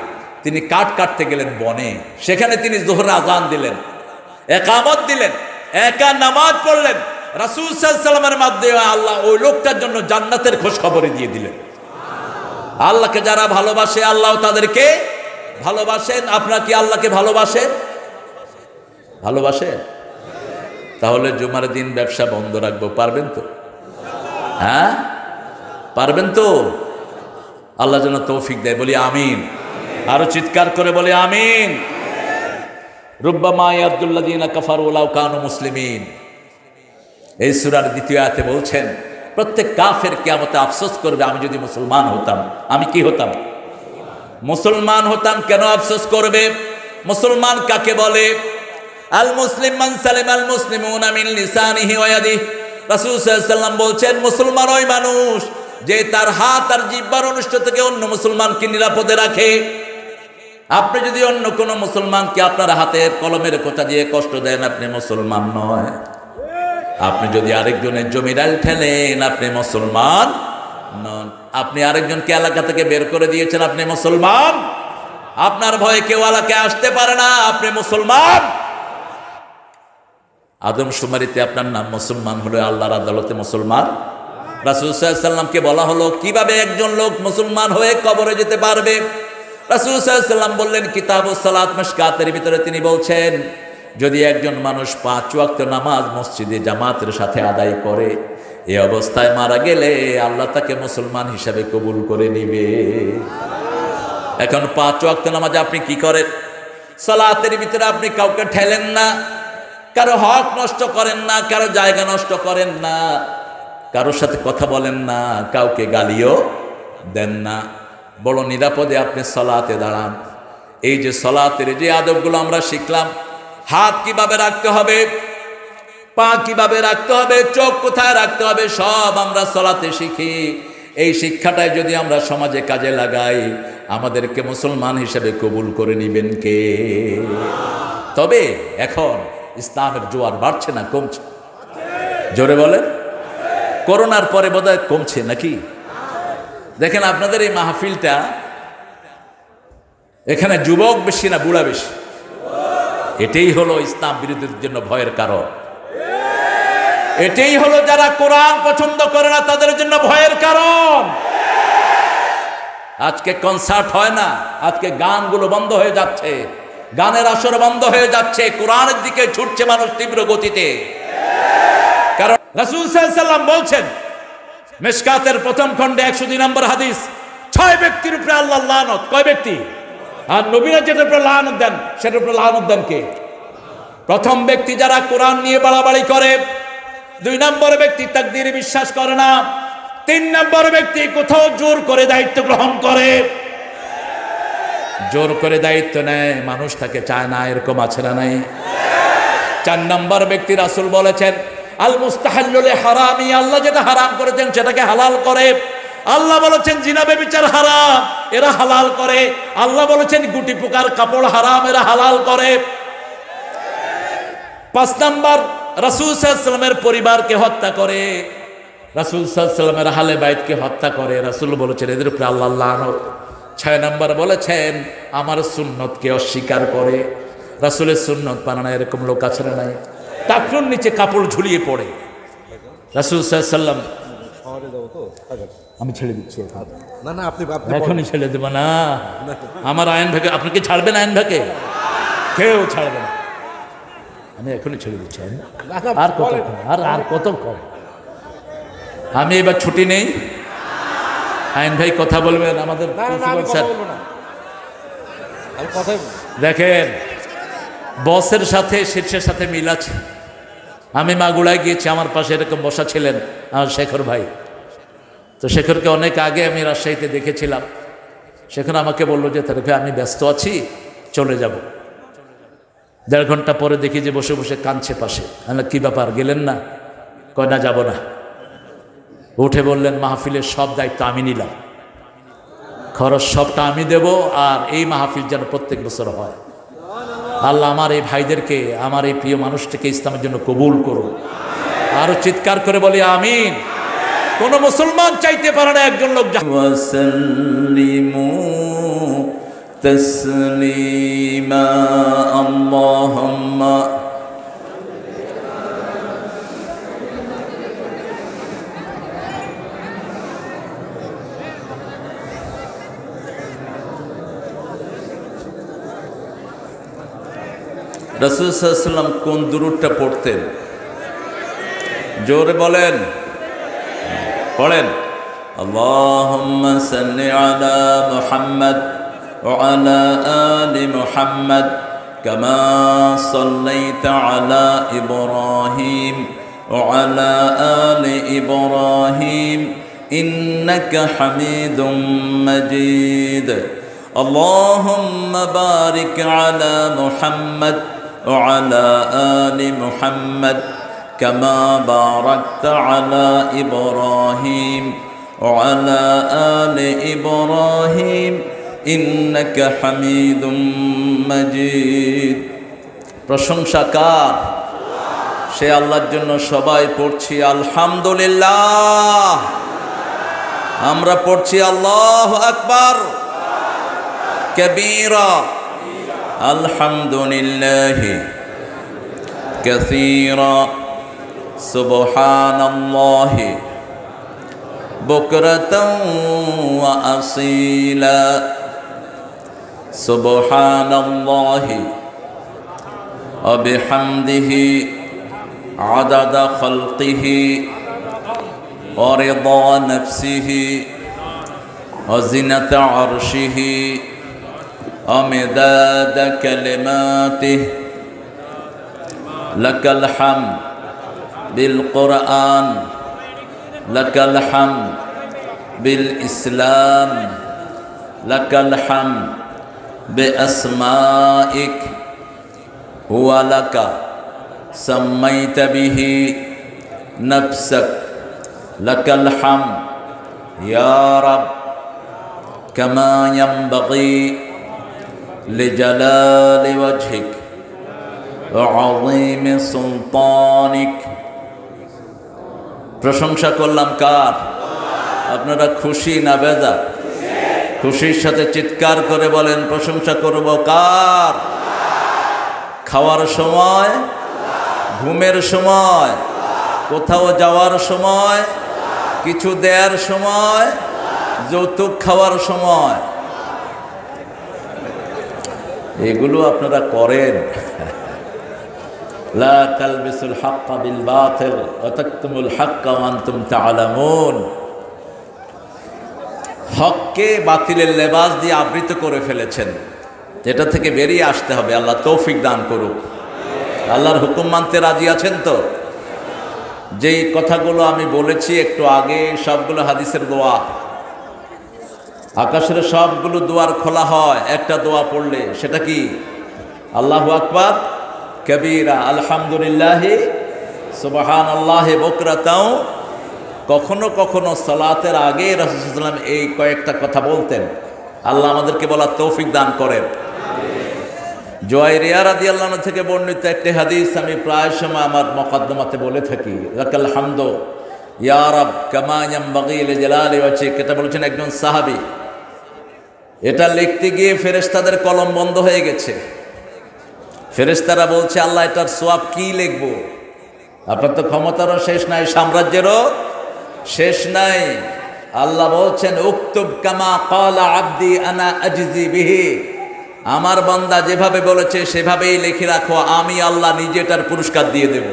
তিনি কাঠ কাটতে গেলেন বনে, সেখানে তিনি যোহর আযান দিলেন, একামত দিলেন, একা নামাজ পড়লেন। রাসূল সাল্লাল্লাহু আলাইহি ওয়াসাল্লামের মাধ্যমে আল্লাহ ওই লোকটার জন্য জান্নাতের খোঁজ খবরই দিয়ে দিলেন। আল্লাহকে যারা ভালোবাসে আল্লাহ তাদেরকে ভালোবাসেন। আপনারা কি আল্লাহকে ভালোবাসেন? ভালোবাসেন? তাহলে জুমার দিন ব্যবসা বন্ধ রাখবো, পারবেন তো? হ্যাঁ পারবেন তো? আল্লাহ যেন তৌফিক দেয়, বলি আমিন। আরো চিৎকার করে বলি আমিন। রুব্বামা ইয়াদুল্লাযীনা কাফারু লাউ কানু মুসলিমিন, এই সূরার দ্বিতীয় আয়াতে বলছেন প্রত্যেক কাফের কিয়ামতে আফসোস করবে, আমি যদি মুসলমান হতাম। আমি কি হতাম? মুসলমান হতাম। কেন আফসোস করবে? মুসলমান কাকে বলে? আল মুসলিম মান সালিম আল মুসলিমুনা মিন লিসানিহি ওয়া ইয়াদিহি। রাসূল সাল্লাল্লাহু আলাইহি ওয়াসাল্লাম বলছেন মুসলমান ওই মানুষ যে তার হাত আর জিহ্বার অনিষ্ট থেকে অন্য মুসলমানকে নিরাপদে রাখে। আপনি যদি অন্য কোনো মুসলমানকে আপনার হাতের কলমের কথা দিয়ে কষ্ট দেন, আপনি মুসলমান নয়। আপনি যদি আরেকজনের জমিদাল ঠেলেন, আপনি মুসলমান নন। আপনি আরেকজনকে এলাকা থেকে বের করে দিয়েছেন, আপনি মুসলমান। আপনার ভয়ে কেউ এলাকায় আসতে পারে না, আপনি মুসলমান। আদমশুমারিতে আপনার নাম মুসলমান হলো, আল্লাহর আদালতে মুসলমান। রাসূল সাল্লাল্লাহু আলাইহি ওয়াসাল্লামকে বলা হলো কিভাবে একজন লোক মুসলমান হয়ে কবরে যেতে পারবে। রাসূল সাল্লাল্লাহু আলাইহি ওয়াসাল্লাম বললেন কিতাবুস সালাত মিশকাতের ভিতরে তিনি বলছেন যদি একজন মানুষ 5 ওয়াক্ত নামাজ মসজিদে জামাতের সাথে আদায় করে, এই অবস্থায় মারা গেলে আল্লাহ তাকে মুসলমান হিসাবে কবুল করে নিবে। এখন 5 ওয়াক্ত নামাজ আপনি কি করেন? সালাতের ভিতরে আপনি কাউকে ঠেলেন না, কারো হক নষ্ট করেন না, কারো জায়গা নষ্ট করেন না, কারোর সাথে কথা বলেন না, কাউকে গালিও দেন না। বড় নিরাপদে আপনি সালাতে দাঁড়ান। এই যে সালাতের যে আদবগুলো আমরা শিখলাম, হাত কিভাবে রাখতে হবে, পা কিভাবে রাখতে হবে, চোখ কোথায় রাখতে হবে, সব আমরা সালাতে শিখি। এই শিক্ষাটাই যদি আমরা সমাজে কাজে লাগাই, আমাদেরকে মুসলমান হিসেবে কবুল করে নিবেন কে? তবে এখন ইসলামের জোয়ার বাড়ছে না কমছে? জোরে বলে। করোনার পরে বোধহয় কমছে নাকি? দেখেন আপনাদের এই মাহফিলটা, এখানে যুবক বেশি না বুড়া বেশি? এটাই হলো ইসলাম বিরোধীদের জন্য ভয়ের কারণ। এটাই হলো যারা কোরআন পছন্দ করে না তাদের জন্য ভয়ের কারণ। আজকে কনসার্ট হয় না, আজকে গানগুলো বন্ধ হয়ে যাচ্ছে, গানের আসর বন্ধ হয়ে যাচ্ছে, কোরআনের দিকে ছুটছে মানুষ তীব্র গতিতে। কারণ রাসূল সাল্লাল্লাহু আলাইহি ওয়াসাল্লাম বলছেন মিশকাতের প্রথম খণ্ডে 102 নম্বর হাদিস, 6 ব্যক্তির উপরে আল্লাহ লানত। কয় ব্যক্তি? আর নবীরা যেটার উপরে লানত দেন সেটার উপরে লানত দেন কে? প্রথম ব্যক্তি যারা কোরআন নিয়ে বাড়াবাড়ি করে, 2 নম্বর ব্যক্তি তাকদীরে বিশ্বাস করে না, 3 নম্বর ব্যক্তি কোথাও জোর করে দায়িত্ব গ্রহণ করে, জোর করে দায়িত্ব নেয়, মানুষ তাকে চায় না, এরকম আছে না নাই? 4 নম্বর ব্যক্তি রাসূল বলেছেন আল মুস্তাহাল্লু লি হারামি, আল্লাহ যেটা হারাম করেছেন সেটাকে হালাল করে। আল্লাহ বলেছেন জিনা ব্যভিচার হারাম, এরা হালাল করে। আল্লাহ বলেছেন গুটি পোকার কাপড় হারাম, এরা হালাল করে। 5 নম্বর রাসূল সাল্লাল্লাহু আলাইহি ওয়াসাল্লামের পরিবারকে হত্যা করে, রাসূল সাল্লাল্লাহু আলাইহি ওয়াসাল্লামের আহলে বাইতকে হত্যা করে। রাসূল বলেছেন এদের উপরে আল্লাহ লানত। 6 নম্বর বলেছেন আমার সুন্নতকে অস্বীকার করে। রাসূলের সুন্নত মানে না, এরকম লোক আছে না নাই? টাকনুর নিচে কাপড় ঝুলিয়ে পড়ে। রাসূল সাল্লাল্লাহু আলাইহি ওয়াসাল্লাম, আমি ছেড়ে দিচ্ছি না, না আপনি এখনই ছেড়ে দেব না। আমার আইন ভাগে আপনি কি ছাড়বেন? আইন ভাগে কেউ ছাড়বে না, আমি এখনই ছেড়ে দিচ্ছি। আর কতক্ষণ? আর কতক্ষণ? আমি এবার ছুটি নেই। আইন ভাই কথা বলবেন আমাদের স্যার। দেখেন বসের সাথে শীর্ষের সাথে মিল আছে। আমি মাগুড়ায় গিয়েছি, আমার পাশে এরকম বসা ছিলেন আমার শেখর ভাই। তো শেখরকে অনেক আগে আমি রাজশাহীতে দেখেছিলাম। শেখর আমাকে বললো যে তার ভাই আমি ব্যস্ত আছি, চলে যাব। 1.5 ঘন্টা পরে দেখি যে বসে বসে কাঁদছে পাশে। আমি কি ব্যাপার, গেলেন না? কয় না, যাব না। উঠে বললেন মাহফিলের সব দায়িত্ব আমি নিলাম, খরচ সবটা আমি দেব, আর এই মাহফিল যেন প্রত্যেক বছর হয়। আল্লাহ আমার এই ভাইদেরকে, আমার এই প্রিয় মানুষটিকে ইসলামের জন্য কবুল করুন। আরো চিৎকার করে বলি আমিন। কোন মুসলমান চাইতে পারে না একজন লোক تسليما اللهم রাসূল সাল্লাল্লাহু আলাইহি ওয়াসাল্লাম কোন দুরূদটা পড়তেন? জোরে বলেন, পড়েন। আল্লাহুম্মা সাল্লি আলা মুহাম্মদ ওয়া আলা আলি মুহাম্মদ কামা সাল্লাইতা আলা ইব্রাহিম ওয়া আলা আলি ইব্রাহিম ইন্নাকা হামিদুম মাজিদ। আল্লাহুম্মা বারিক আলা মুহাম্মদ ওয়া আলা আলি মুহাম্মদ كما باركت على إبراهيم وعلى آل إبراهيم إنك حميد مجيد। প্রশংসা কার? সে আল্লাহর জন্য সবাই পড়ছি আলহামদুলিল্লাহ। আমরা পড়ছি আল্লাহু আকবার কবীরা আলহামদুলিল্লাহি কাসীরা সুবহানাল্লাহি বুকরাতাও ওয়া আসীলা সুবহানাল্লাহি ওয়া বিহামদিহি আদাদা খালকিহি ওয়া রিদা নাফসিহি ওয়া জিনাতা আরশিহি ওয়া মিদাদা কালিমাতিহি লাকাল হামদ بالقرآن لك الحمد بالإسلام لك الحمد بأسمائك هو لك سميت به نفسك لك الحمد يا رب كما ينبغي لجلال وجهك وعظيم سلطانك। প্রশংসা করলাম কার? আপনারা খুশি না বেজার? খুশির সাথে চিৎকার করে বলেন প্রশংসা করব কার? খাওয়ার সময়, ঘুমের সময়, কোথাও যাওয়ার সময়, কিছু দেওয়ার সময়, যৌতুক খাওয়ার সময়, এগুলো আপনারা করেন। لا تلبسوا الحق بالباطل وتكتموا الحق وانتم تعلمون। হককে বাতিলের লেবাস দিয়ে আবৃত করে ফেলেছেন, এটা থেকে বেরিয়ে আসতে হবে। আল্লাহ তৌফিক দান করুক। আল্লাহর হুকুম মানতে রাজি আছেন তো? যেই কথাগুলো আমি বলেছি একটু আগে সবগুলো হাদিসের দোয়া। আকাশের সবগুলো দুয়ার খোলা হয় একটা দোয়া পড়লে, সেটা কি? আল্লাহু আকবার কবীরা আলহামদুলিল্লাহি সুবহানাল্লাহি বুকরাতাও। কখনো কখনো সালাতের আগে রাসূল সাল্লাল্লাহু আলাইহি ওয়াসাল্লাম এই কয়েকটা কথা বলতেন। আল্লাহ আমাদেরকে বলার তৌফিক দান করেন। জুয়াইরিয়া রাদিয়াল্লাহু আনহা থেকে বর্ণিত একটি হাদিস আমি প্রায় সময় আমার মুকদ্দমাতে বলে থাকি, লাকাল হামদু ইয়া রাব কামা ইয়ানবাগি লিজালালি ওয়াজহিক। এটা বলেছেন একজন সাহাবী। এটা লিখতে গিয়ে ফেরেশতাদের কলম বন্ধ হয়ে গেছে। ফেরেশতারা বলছে আল্লাহ এটার সওয়াব কি লিখব? আপনার তো ক্ষমতারও শেষ নাই, সাম্রাজ্যেরও শেষ নাই। আল্লাহ বলছেন উকতুব কামা ক্বালা আবদি আনা আজজি বিহি। আমার বান্দা যেভাবে বলেছে সেভাবেই লিখে রাখো, আমি আল্লাহ নিজে এটার পুরস্কার দিয়ে দেব।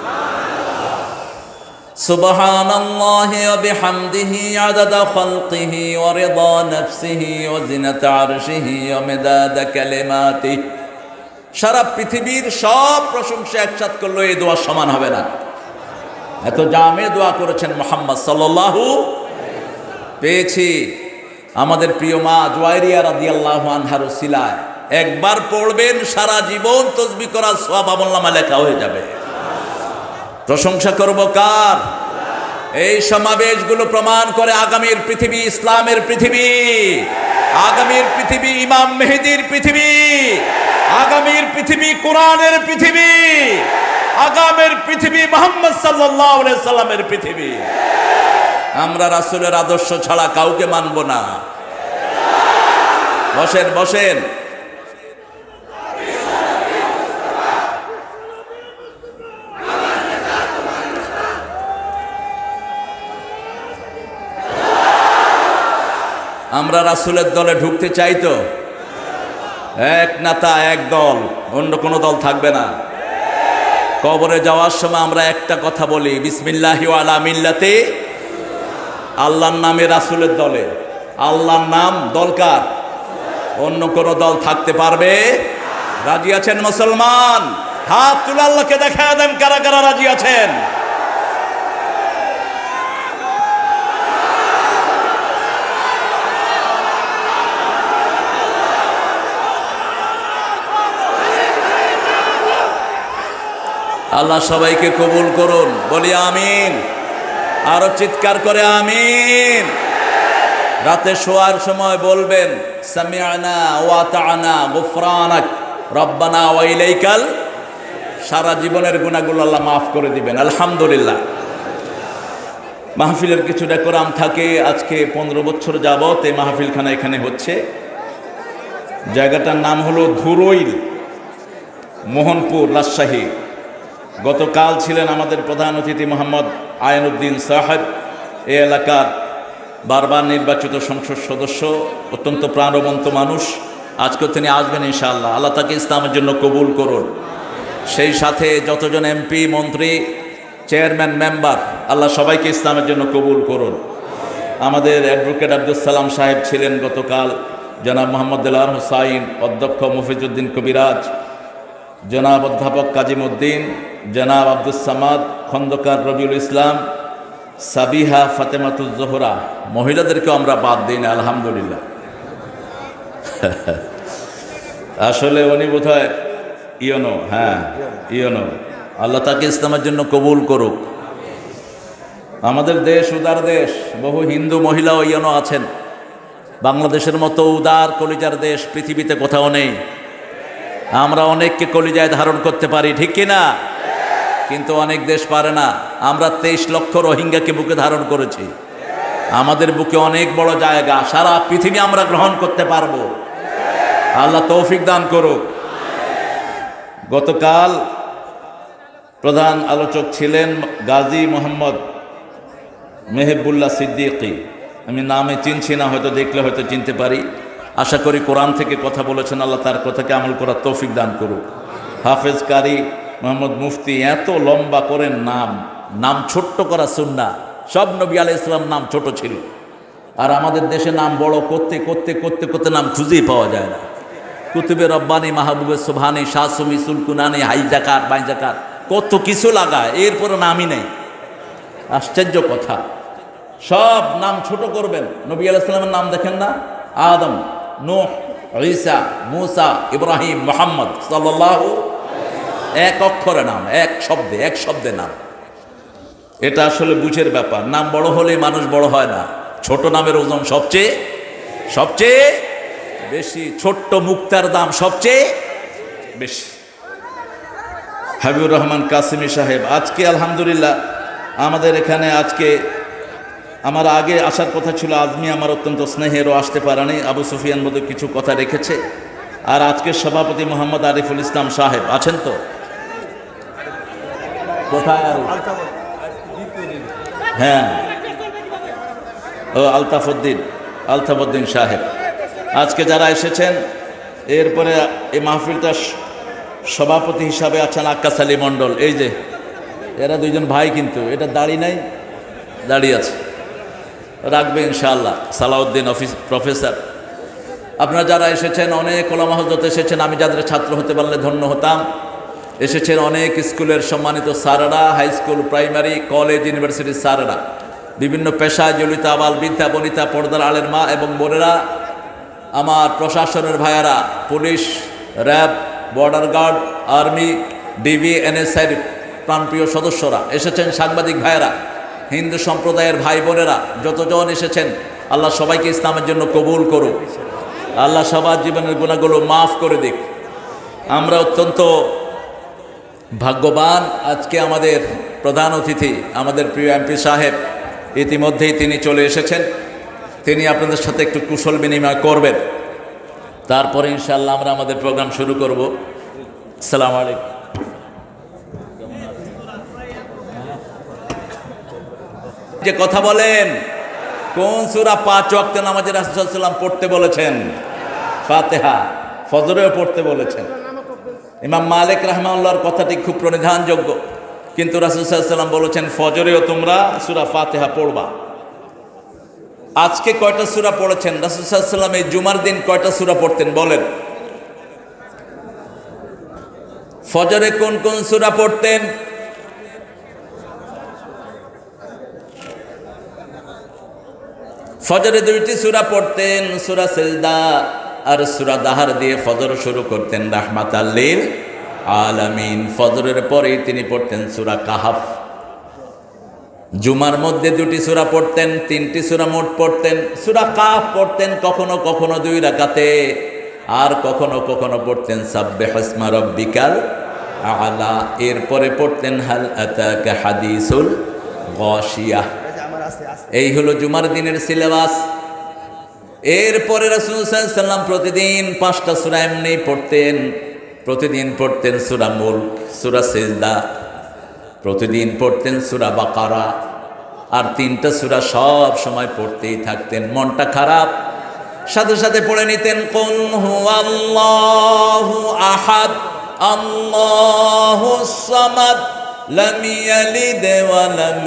সুবহানাল্লাহি ওয়া বিহামদিহি আদাদা খালকিহি ওয়া রিদা নাফসিহি ওয়া জিনাতা আরশিহি ওয়া মিদাদা কালিমাতিহি। সারা পৃথিবীর সব প্রশংসা একসাথে করলো এই দোয়া সমান হবে না। এত জামে দোয়া করেছেন মুহাম্মদ সাল্লাল্লাহু। পেয়েছি আমাদের প্রিয় মা জুয়াইরিয়া রাদিয়াল্লাহু আনহার উসিলায়। একবার পড়বেন সারা জীবন তাসবিহ করার সওয়াব আমলনামায় লেখা হয়ে যাবে। প্রশংসা করব কার? এই সমাবেশগুলো প্রমাণ করে আগামীর পৃথিবী ইসলামের পৃথিবী, আগামীর পৃথিবী ইমাম মেহেদীর পৃথিবী, আগামীর পৃথিবী কোরআনের পৃথিবী, আগামীর পৃথিবী মুহাম্মদ সাল্লাল্লাহু আলাইহি সাল্লামের পৃথিবী। আমরা রাসূলের আদর্শ ছাড়া কাউকে মানব না। বসেন বসেন। আমরা রাসূলের দলে ঢুকতে চাই তো? এক নেতা এক দল, অন্য কোনো দল থাকবে না। কবরে যাওয়ার সময় আমরা একটা কথা বলি, বিসমিল্লাহি ওয়া আলা মিল্লাতি, আল্লাহর নামে রাসূলের দলে। আল্লাহর নাম দরকার, অন্য কোনো দল থাকতে পারবে? রাজি আছেন মুসলমান? হাত তুলে আল্লাহকে দেখায় দেন কারা কারা রাজি আছেন। আল্লাহ সবাইকে কবুল করুন, বলি আমিন। আরো চিৎকার করে আমিন। রাতে শোয়ার সময় বলবেন সামিআনা ওয়া আতা'না গুফরানাক রব্বানা ওয়া ইলাইকাল। সারা জীবনের গুনাহগুলো আল্লাহ মাফ করে দিবেন, আলহামদুলিল্লাহ। মাহফিলের কিছু ডেকোরাম থাকে। আজকে 15 বছর যাবত এই মাহফিলখানা এখানে হচ্ছে। জায়গাটার নাম হলো ধুরইল, মোহনপুর, রাজশাহী। গতকাল ছিলেন আমাদের প্রধান অতিথি মোহাম্মদ আইনউদ্দিন সাহেব, এই এলাকার বারবার নির্বাচিত সংসদ সদস্য, অত্যন্ত প্রাণবন্ত মানুষ। আজকে তিনি আসবেন ইনশাআল্লাহ। আল্লাহ তাকে ইসলামের জন্য কবুল করুন। সেই সাথে যতজন এমপি, মন্ত্রী, চেয়ারম্যান, মেম্বার, আল্লাহ সবাইকে ইসলামের জন্য কবুল করুন। আমাদের অ্যাডভোকেট আব্দুল সালাম সাহেব ছিলেন গতকাল, জনাব মোহাম্মদ দেলার হোসাইন, অধ্যক্ষ মফিজউদ্দিন কবিরাজ, জনাব অধ্যাপক কাজিমউদ্দিন, জনাব আব্দুস সামাদ, খন্দকার রবিউল ইসলাম, সাবিহা, ফাতেমাতুজ জোহরা। মহিলাদেরকেও আমরা বাদ দিই না, আলহামদুলিল্লাহ। আসলে উনি বোধহয় ইয়নো, হ্যাঁ ইয়নো। আল্লাহ তাকে ইসলামের জন্য কবুল করুক। আমাদের দেশ উদার দেশ, বহু হিন্দু মহিলাও ইয়নো আছেন। বাংলাদেশের মতো উদার কলিজার দেশ পৃথিবীতে কোথাও নেই। আমরা অনেককে কলিজায় ধারণ করতে পারি, ঠিক কিনা? কিন্তু অনেক দেশ পারে না। আমরা 23 লক্ষ রোহিঙ্গাকে বুকে ধারণ করেছি। আমাদের বুকে অনেক বড় জায়গা, সারা পৃথিবী আমরা গ্রহণ করতে পারবো। আল্লাহ তৌফিক দান করুক। গতকাল প্রধান আলোচক ছিলেন গাজী মোহাম্মদ মেহেবুল্লাহ সিদ্দিকী। আমি নামে চিনছি না, হয়তো দেখলে হয়তো চিনতে পারি। আশা করি কোরআন থেকে কথা বলেছেন, আল্লাহ তার কথাকে আমল করার তৌফিক দান করুক। হাফেজ কারি মোহাম্মদ মুফতি, এত লম্বা করেন নাম, নাম ছোট্ট করা সুন্নাহ। সব নবী আলাইহিস সালাম নাম ছোট ছিল, আর আমাদের দেশে নাম বড় করতে করতে করতে করতে নাম খুঁজেই পাওয়া যায় না। কুতুবে রব্বানি, মাহবুবে সুবহানি, শাসুমি, সুলকুনানি, হাইজাকার, বাইজাকার, কত কিছু লাগায়, এরপরে নামই নেই। আশ্চর্য কথা। সব নাম ছোট করবেন। নবী আলাইহিস সালামের নাম দেখেন না? আদম, নূহ, ঈসা, মূসা, ইব্রাহিম, মুহাম্মদ সাল্লাল্লাহু, এক অক্ষরে নাম, এক শব্দে নাম। এটা আসলে বুঝের ব্যাপার। নাম বড় হলে মানুষ বড় হয় না। ছোট নামের ওজন সবচেয়ে বেশি। ছোট্ট মুক্তার দাম সবচেয়ে বেশি। হাবিবুর রহমান কাসিমি সাহেব আজকে আলহামদুলিল্লাহ আমাদের এখানে, আজকে আমার আগে আসার কথা ছিল আজমি, আমার অত্যন্ত স্নেহেরও আসতে পারেনি। আবু সুফিয়ান বোধহয় কিছু কথা রেখেছে। আর আজকের সভাপতি মোহাম্মদ আরিফুল ইসলাম সাহেব আছেন তো? কোথায়? হ্যাঁ, ও আলতাফউদ্দিন সাহেব। আজকে যারা এসেছেন, এরপরে এই মাহফিলটা সভাপতি হিসাবে আছেন আক্কাস আলী মণ্ডল। এই যে এরা দুইজন ভাই, কিন্তু এটা দাড়ি নাই, দাড়ি আছে, রাখবে ইনশাআল্লাহ। সালাউদ্দিন প্রফেসর। আপনারা যারা এসেছেন, অনেক ওলামা হযরত এসেছেন। আমি যাদের ছাত্র হতে পারলে ধন্য হতাম। এসেছেন অনেক স্কুলের সম্মানিত স্যারেরা, হাই স্কুল, প্রাইমারি, কলেজ, ইউনিভার্সিটির স্যারেরা, বিভিন্ন পেশায় জড়িত আবাল বৃদ্ধা বনিতা, পর্দার আলের মা এবং বোনেরা, আমার প্রশাসনের ভাইয়ারা, police, RAB, border guard, army, DB, এনএসআইর প্রাণপ্রিয় সদস্যরা এসেছেন, সাংবাদিক ভাইয়েরা, হিন্দু সম্প্রদায়ের ভাই বোনেরা, যতজন এসেছেন, আল্লাহ সবাইকে ইসলামের জন্য কবুল করুক। আল্লাহ সবার জীবনের গুনাহগুলো মাফ করে দিক। আমরা অত্যন্ত ভাগ্যবান। আজকে আমাদের প্রধান অতিথি, আমাদের প্রিয় এমপি সাহেব, ইতিমধ্যেই তিনি চলে এসেছেন। তিনি আপনাদের সাথে একটু কুশল বিনিময় করবেন। তারপরে ইনশাআল্লাহ আমরা আমাদের প্রোগ্রাম শুরু করব। আসসালামু আলাইকুম। যে কথা বলেন, কোন সূরা 5 ওয়াক্ত নামাজে রাসূল সাল্লাল্লাহু আলাইহি ওয়াসাল্লাম পড়তে বলেছেন? ফাতিহা। ফজরেও পড়তে বলেছেন। ইমাম মালিক রাহমাহুল্লাহর কথাটি খুব প্রণিধানযোগ্য, কিন্তু রাসূল সাল্লাল্লাহু আলাইহি ওয়াসাল্লাম বলেছেন ফজরেও তোমরা সূরা ফাতিহা পড়বা। আজকে কয়টা সূরা পড়েছেন? রাসূল সাল্লাল্লাহু আলাইহি ওয়াসাল্লাম এই জুমার দিন কয়টা সূরা পড়তেন বলেন? ফজরে কোন কোন সূরা পড়তেন? ফজরে 2টি সূরা পড়তেন, সূরা সিজদা আর সূরা দাহার দিয়ে ফজর শুরু করতেন রাহমাতাল লিল আলামিন। ফজরের পরেই তিনি পড়তেন সূরা কাহাফ। জুমার মধ্যে 2টি সূরা পড়তেন, 3টি সূরা মোট পড়তেন। সূরা কাহাফ পড়তেন কখনো কখনো 2 রাকাতে, আর কখনো কখনো পড়তেন সাব্বিহিসমা রাব্বিকাল আলা। এরপরে পড়তেন হাল আতাকা হাদিসুল গাশিয়া। এই হলো জুমার দিনের সিলেবাস। এরপরে রাসূল সাল্লাল্লাহু আলাইহি ওয়াসাল্লাম প্রতিদিন 5টা সূরা এমনি পড়তেন। প্রতিদিন পড়তেন সূরা মুলক, সূরা সিজদা, প্রতিদিন পড়তেন সূরা বাকারা, আর 3টা সূরা সব সময় পড়তেই থাকতেন। মনটা খারাপ, সাথে সাথে পড়ে নিতেন কুল হুয়াল্লাহু আহাদ আল্লাহুস সামাদ লাম ইয়ালিদ ওয়া লাম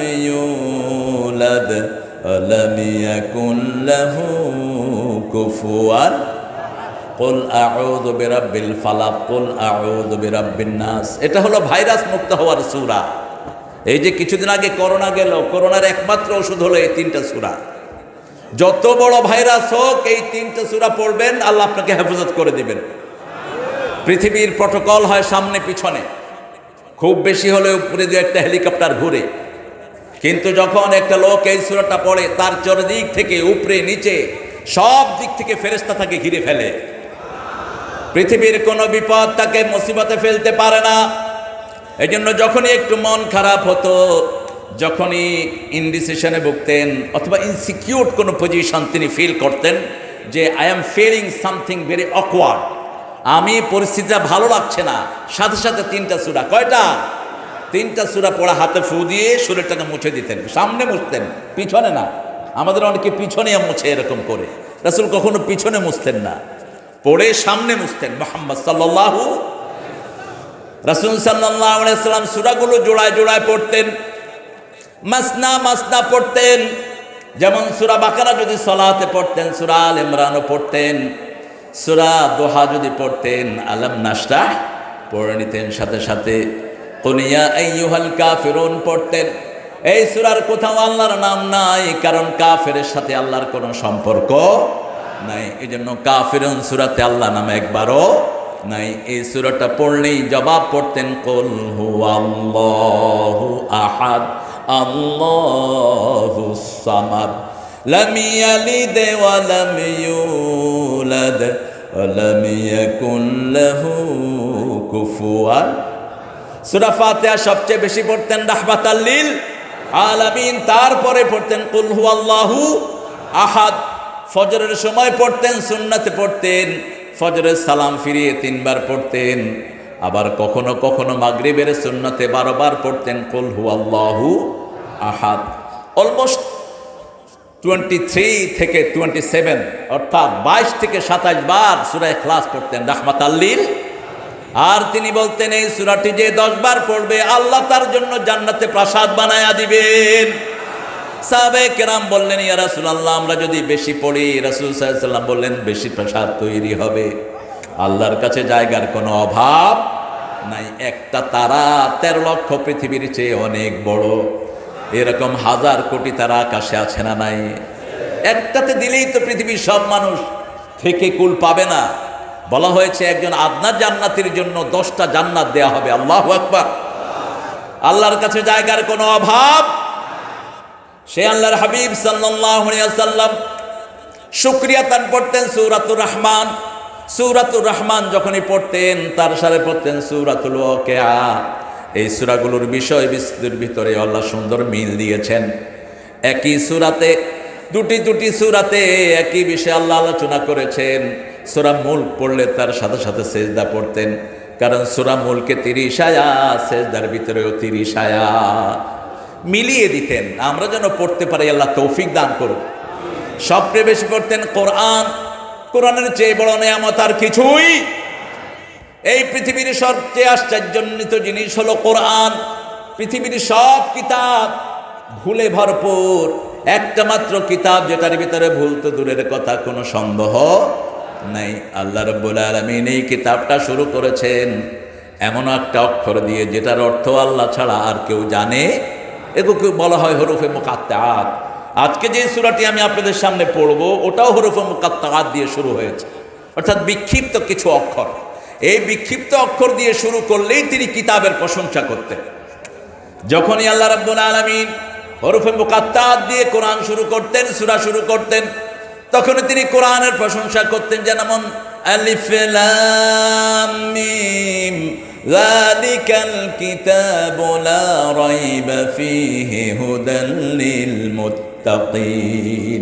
ইউলাদ ওয়া লাম ইয়াকুন লাহু কুফুয়ান কুল আউযু বিরাব্বিল ফালাক কুল আউযু বিরাব্বিন নাস। এটা হলো ভাইরাস মুক্ত হওয়ার সূরা। এই যে কিছুদিন আগে করোনা গেল, করোনার একমাত্র ওষুধ হলো এই 3টা সূরা। যত বড় ভাইরাস হোক এই 3টা সূরা পড়বেন, আল্লাহ আপনাকে হেফাজত করে দিবেন। পৃথিবীর প্রটোকল হয় সামনে পিছনে, খুব বেশি হলে উপরে 2-1টা হেলিকপ্টার ঘুরে, কিন্তু যখন একটা লোক এই সূরাটা পড়ে তার চারদিক থেকে উপরে নিচে সব দিক থেকে ফেরেশতা তাকে ঘিরে ফেলে। পৃথিবীর কোনো বিপদ তাকে মুসিবতে ফেলতে পারে না। এই জন্য যখনই একটু মন খারাপ হতো, যখনই ইনডিসিশনে ভুগতেন অথবা ইনসিকিউর কোনো পজিশন তিনি ফিল করতেন যে I am feeling something very awkward, আমি পরিস্থিতিটা ভালো লাগছে না, সাথে সাথে 3টা সূরা। কয়টা? 3টা সূরা পড়া হাতে ফু দিয়ে শরীরটাকে মুছে দিতেন। সামনে মুছতেন, পিছনে না। আমাদের অনেকে পিছনে মুছে এরকম করে, রাসূল কখনো পিছনে মুছতেন না, পড়ে সামনে মুছতেন। মুহাম্মদ সাল্লাল্লাহু, রাসূল সাল্লাল্লাহু আলাইহি ওয়াসাল্লাম সূরাগুলো জোড়ায় জোড়ায় পড়তেন, মাসনা মাসনা পড়তেন। যেমন সূরা বাকারা যদি সালাতে পড়তেন, সূরা আল ইমরানও পড়তেন, সূরা দোহা যদি পড়তেন, আলাম নাশরাহ পড়ে নিতেন সাথে সাথে। কুল ইয়া আইয়ুহাল কাফিরুন পড়তেন। এই সূরার কোথাও আল্লাহর নাম নাই, কারণ কাফেরের সাথে আল্লাহর কোনো সম্পর্ক নাই। এই জন্য কাফিরুন সূরাতে আল্লাহ নাম একবারও নাই। এই সূরাটা পড়লেই জবাব পড়তেন কুল হুয়াল্লাহু আহাদ আল্লাহুস সামাদ লাম ইয়ালিদ ওয়া লাম ইউলাদ ওয়া লাম ইয়াকুন লাহু কুফুয়ান। সূরা ফাতিহা সবচেয়ে বেশি পড়তেন রাহমাতাল লিল আলামিন, তারপরে পড়তেন কুল হুয়াল্লাহু আহাদ। ফজরের সময় পড়তেন, সুন্নাতে পড়তেন, ফজরের সালাম ফিরিয়ে 3 বার পড়তেন। আবার কখনো কখনো মাগরিবের সুন্নাতে 12 বার পড়তেন কুল হুয়াল্লাহু আহাদ। অলমোস্ট 23 থেকে 27 অর্থাৎ 22 থেকে 27 বার সূরা ইখলাস পড়তেন রাহমাতাল লিল। আর তিনি বলতেন এই সূরাটি যে 10 বার পড়বে আল্লাহ তার জন্য জান্নাতে প্রাসাদ বানায়া দিবেন। সাহাবায়ে কেরাম বললেন ইয়া রাসূলুল্লাহ, আমরা যদি বেশি পড়ি, রাসূল সাল্লাল্লাহু আলাইহি ওয়াসাল্লাম বললেন বেশি প্রাসাদ তৈরি হবে, আল্লাহর কাছে জায়গার কোনো অভাব নাই। একটা তারা 13 লক্ষ পৃথিবীর চেয়ে অনেক বড়, এরকম 1000 কোটি তারা আকাশে আছে না নাই? একটাতে দিলেই তো পৃথিবীর সব মানুষ থেকে কুল পাবে না। বলা হয়েছে একজন আদনান জান্নাতীর জন্য 10টা জান্নাত দেয়া হবে। আল্লাহু আকবার। আল্লাহর কাছে জায়গার কোনো অভাব। সে আল্লাহর হাবিব সাল্লাল্লাহু আলাইহি ওয়াসাল্লাম শুকরিয়া তান পড়তেন সূরাতুর রহমান। সূরাতুর রহমান যখনই পড়তেন তার সাথে পড়তেন সূরাতুল ওয়াকিয়া। এই সূরাগুলোর বিষয় বস্তুর ভিতরে আল্লাহ সুন্দর মিল দিয়েছেন। একই সূরাতে দুটি সূরাতে একই বিষয়ে আল্লাহ আলোচনা করেছেন। সূরা মুলক পড়লে তার সাথে সাথে সেজদা পড়তেন, কারণ সূরা মুলকে 30 আয়াত, সেজদার ভিতরেও 30 আয়াত মিলিয়ে দিতেন। আমরা যেন পড়তে পারি, আল্লাহ তৌফিক দান করুন। সবচেয়ে বেশি পড়তেন কোরআন। কোরআনের চেয়ে বড় নিয়ামত আর কিছুই। এই পৃথিবীর সবচেয়ে আশ্চর্যান্বিত জিনিস হলো কোরআন। পৃথিবীর সব কিতাব ভুলে ভরপুর, একটা মাত্র কিতাব যেটার ভিতরে ভুল তো দূরের কথা, কোনো সন্দেহ নাই। আল্লাহ রাব্বুল আলামিন এই কিতাবটা শুরু করেছেন এমন একটা অক্ষর দিয়ে যেটার অর্থ আল্লাহ ছাড়া আর কেউ জানে। এগুলোকে বলা হয় হরফে মুকাত্তাআত। আজকে যে সূরাটি আমি আপনাদের সামনে পড়ব ওটাও হরফে মুকাত্তাআত দিয়ে শুরু হয়েছে, অর্থাৎ বিক্ষিপ্ত কিছু অক্ষর। এই বিক্ষিপ্ত অক্ষর দিয়ে শুরু করলেই তিনি কিতাবের প্রশংসা করতেন। যখনই আল্লাহ রাব্বুল আলামিন হরফে মুকাত্তাআত দিয়ে কোরআন শুরু করতেন, সূরা শুরু করতেন, তখন তিনি কোরআনের প্রশংসা করতেন। যেমন আলিফ লাম মিম যালিকাল কিতাবু লা রাইবা ফীহি হুদাল লিল মুত্তাকিন,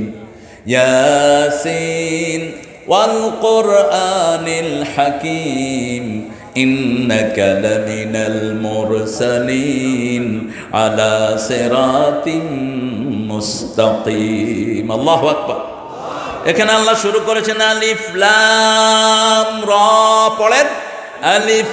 ইয়াসিন ওয়াল কুরআনিল হাকীম, ইন্নাকা লামিনাল মুরসালিন আলা সিরাতিম মুস্তাকিম। আল্লাহু আকবার। এখানে আল্লাহ শুরু করেছেন আলিফ লাম র, পড়েন আলিফ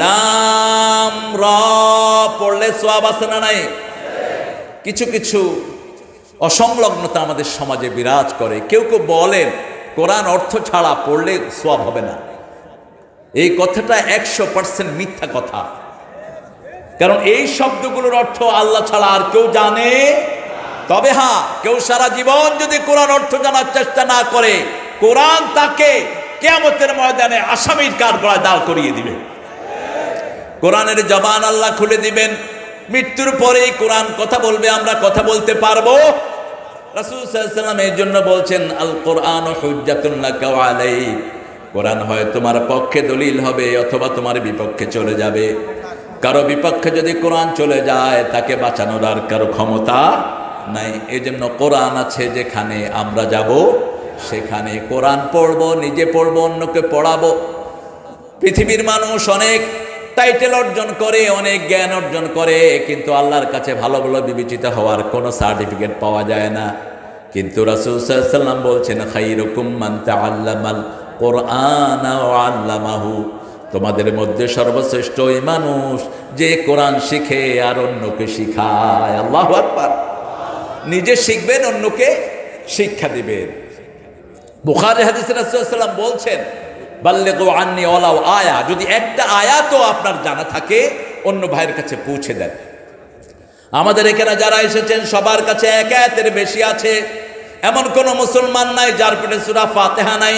লাম র, পড়লে সওয়াব আছে না নাই? কিছু কিছু অসংলগ্নতা আমাদের সমাজে বিরাজ করে। কেউ কেউ বলেন কোরআন অর্থ ছাড়া পড়লে সওয়াব হবে না। এই কথাটা 100% মিথ্যা কথা। কারণ এই শব্দগুলোর অর্থ আল্লাহ ছাড়া আর কেউ জানে। তবে হ্যাঁ, কেউ সারা জীবন যদি কোরআন অর্থ জানার চেষ্টা না করে, কোরআন তাকে কিয়ামতের ময়দানে আসামির কাঠগড়ায় দাঁড় করিয়ে দিবে। কোরআনের জবান আল্লাহ খুলে দিবেন। মৃত্যুর পরেই কোরআন কথা বলবে, আমরা কথা বলতে পারবো। রাসূল সাল্লাল্লাহু আলাইহি ওয়াসাল্লাম এর জন্য বলছেন আল কোরআন হুজ্জাতুন লাকা ওয়া আলাইক। কোরআন হয় তোমার পক্ষে দলিল হবে অথবা তোমার বিপক্ষে চলে যাবে। কারো বিপক্ষে যদি কোরআন চলে যায় তাকে বাঁচানোর আর কারো ক্ষমতা নাই। এজন্য কোরআন আছে যেখানে আমরা যাব সেখানে কোরআন পড়বো, নিজে পড়বো, অন্যকে পড়াবো। পৃথিবীর মানুষ অনেক টাইটেল অর্জন করে, অনেক জ্ঞান অর্জন করে, কিন্তু আল্লাহর কাছে ভালো ভালো বিবেচিত হওয়ার কোনো সার্টিফিকেট পাওয়া যায় না। কিন্তু রাসূল সাল্লাল্লাহু আলাইহি ওয়াসাল্লাম বলছেন খায়রুকুম মান তাআল্লামাল কোরআন ওয়া আল্লামাহু, তোমাদের মধ্যে সর্বশ্রেষ্ঠ ওই মানুষ যে কোরআন শিখে আর অন্যকে শিখায়। আল্লাহু আকবার। নিজে শিখবেন, অন্যকে শিক্ষা দিবেন। বুখারী হাদিসে রাসূল সাল্লাল্লাহু আলাইহি ওয়াসাল্লাম বলছেন বাল্লিগু আন্নী ওয়ালাউ আয়া, যদি একটা আয়াতও আপনার জানা থাকে অন্য ভাইয়ের কাছে পৌঁছে দেন। আমাদের এখানে যারা এসেছেন সবার কাছে এক আয়াতের বেশি আছে। এমন কোন মুসলমান নাই যার পেটে সূরা ফাতিহা নাই,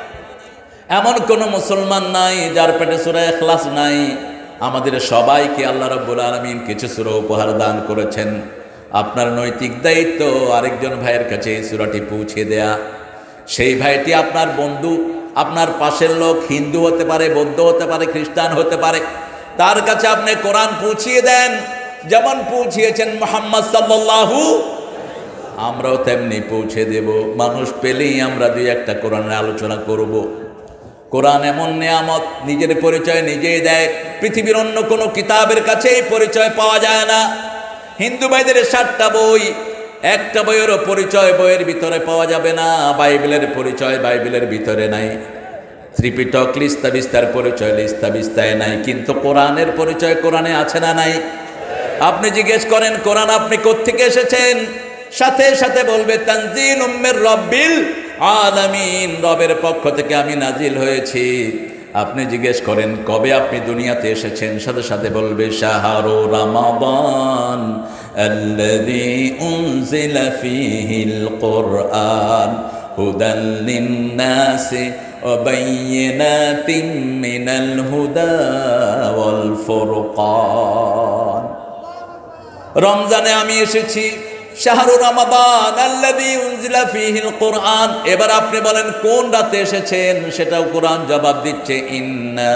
এমন কোন মুসলমান নাই যার পেটে সূরা ইখলাস নাই। আমাদের সবাইকে আল্লাহ রাব্বুল আলামিন কিছু সূরা উপহার দান করেছেন। আপনার নৈতিক দায়িত্ব আরেকজন ভাইয়ের কাছে এই সূরাটি পৌঁছে দেয়া। সেই ভাইটি আপনার বন্ধু, আপনার পাশের লোক, হিন্দু হতে পারে, বৌদ্ধ হতে পারে, খ্রিস্টান হতে পারে, তার কাছে আপনি কোরআন পৌঁছিয়ে দেন যেমন পৌঁছিয়েছেন মুহাম্মদ সাল্লাল্লাহু। আমরাও তেমনি পৌঁছে দেব। মানুষ পেলেই আমরা দুই একটা কোরআনের আলোচনা করব। কোরআন এমন নিয়ামত, নিজের পরিচয় নিজেই দেয়। পৃথিবীর অন্য কোনো কিতাবের কাছে এই পরিচয় পাওয়া যায় না। হিন্দু ভাইদের 7টা বই, একটা বইয়েরও পরিচয় বইয়ের ভিতরে পাওয়া যাবে না। বাইবেলের পরিচয় বাইবেলের ভিতরে নাই। ত্রিপিটক লিস্তা বিস্তার পরিচয় লিস্তা বিস্তায় নাই। কিন্তু কোরআনের পরিচয় কোরআনে আছে না নাই? আপনি জিজ্ঞেস করেন কোরআন আপনি কোত্থেকে এসেছেন, সাথে সাথে বলবে তানজিলুম মির রাব্বিল আলামিন, রবের পক্ষ থেকে আমি নাজিল হয়েছি। আপনি জিজ্ঞেস করেন কবে আপনি দুনিয়াতে এসেছেন, সাথে সাথে বলবে শাহরু রমাদান আল্লাযী উনজিলা ফীহিল কুরআন হুদাল লিন-নাসি ওয়া বায়্যিনাতিন মিনাল হুদা ওয়াল ফুরকান। রমজানে আমি এসেছি, শাহরু রমাদান আল্লাযী উনজিলা ফীহিল কুরআন। এবার আপনি বলেন কোন রাতে এসেছেন, সেটাও কোরআন জবাব দিচ্ছে ইন্না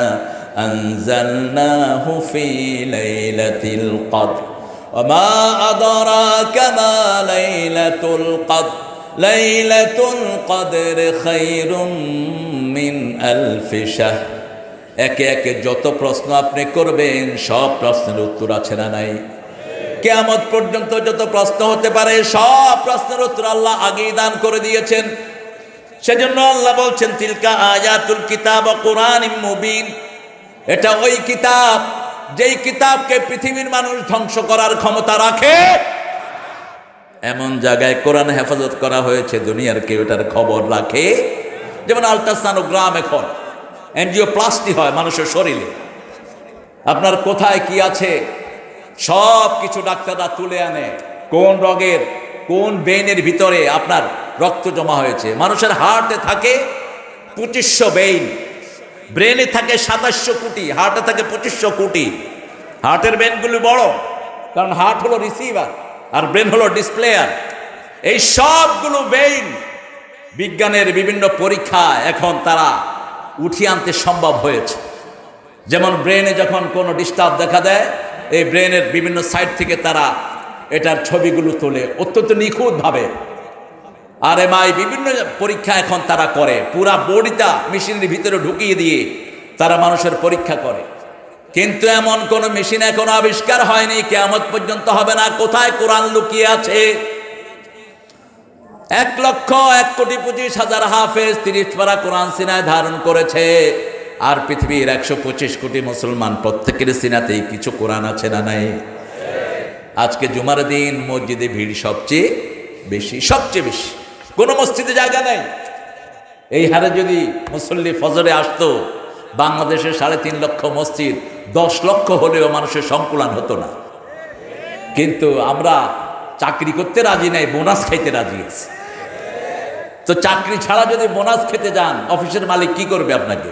আনজালনাহু ফী লাইলাতিল কদর ওয়া মা আদরাকা মা লাইলাতুল কদর লাইলাতুল কদর খায়রুম মিন আলফি শাহর। একে একে যত প্রশ্ন আপনি করবেন সব প্রশ্নের উত্তর আছে না নাই? কিয়ামত পর্যন্ত যত প্রশ্ন হতে পারে সব প্রশ্নের উত্তর আল্লাহ আগেই দান করে দিয়েছেন। সেজন্য আল্লাহ বলছেন তিলকা আয়াতুল কিতাব ওয়া কুরআনিম মুবিন। এটা ওই কিতাব যেই কিতাবকে পৃথিবীর মানুষ ধ্বংস করার ক্ষমতা রাখে। এমন জায়গায় কোরআন হেফাজত করা হয়েছে দুনিয়ার কেউ এটার খবর রাখে। যেমন আলট্রাসনোগ্রাম এখন এনজিওপ্লাস্টি হয় মানুষের শরীরে, আপনার কোথায় কি আছে সব কিছু ডাক্তাররা তুলে আনে। কোন রোগের কোন ভেইনের ভিতরে আপনার রক্ত জমা হয়েছে। মানুষের হার্টে থাকে 2500 ভেইন, ব্রেনে থাকে 2700 কোটি, হার্টে থাকে 2500 কোটি। হার্টের ভেইনগুলো বড়, কারণ হার্ট হলো রিসিভার আর ব্রেন হলো ডিসপ্লেয়ার। এই সবগুলো ভেইন বিজ্ঞানের বিভিন্ন পরীক্ষা এখন তারা উঠিয়ে আনতে সম্ভব হয়েছে। যেমন ব্রেনে যখন কোনো ডিস্টার্ব দেখা দেয়, এই ব্রেনের বিভিন্ন সাইড থেকে তারা এটার ছবিগুলো তোলে অত্যন্ত নিখুঁতভাবে। RMI বিভিন্ন পরীক্ষা এখন তারা করে, পুরা বডিটা মেশিনের ভিতরে ঢুকিয়ে দিয়ে তারা মানুষের পরীক্ষা করে। কিন্তু এমন কোন মেশিন এখনো আবিষ্কার হয়নি, কিয়ামত পর্যন্ত হবে না। কোথায় কোরআন লুকিয়ে আছে? 1,01,25,000 হাফেজ 30 পারা কোরআন সিনায় ধারণ করেছে। আর পৃথিবীর 125 কোটি মুসলমান প্রত্যেকের সিনাতেই কিছু কোরআন আছে না নাই? আজকে জুমার দিন মসজিদে ভিড় সবচেয়ে বেশি। কোন মসজিদে জায়গা নাই। এই হারে যদি মুসল্লি ফজরে আসতো, বাংলাদেশের 3.5 লক্ষ মসজিদ 10 লক্ষ হলেও মানুষের সংকুলান হতো না। কিন্তু আমরা চাকরি করতে রাজি নাই, বোনাস খাইতে রাজি আছি। তো চাকরি ছাড়া যদি বোনাস খেতে যান, অফিসের মালিক কি করবে আপনাকে?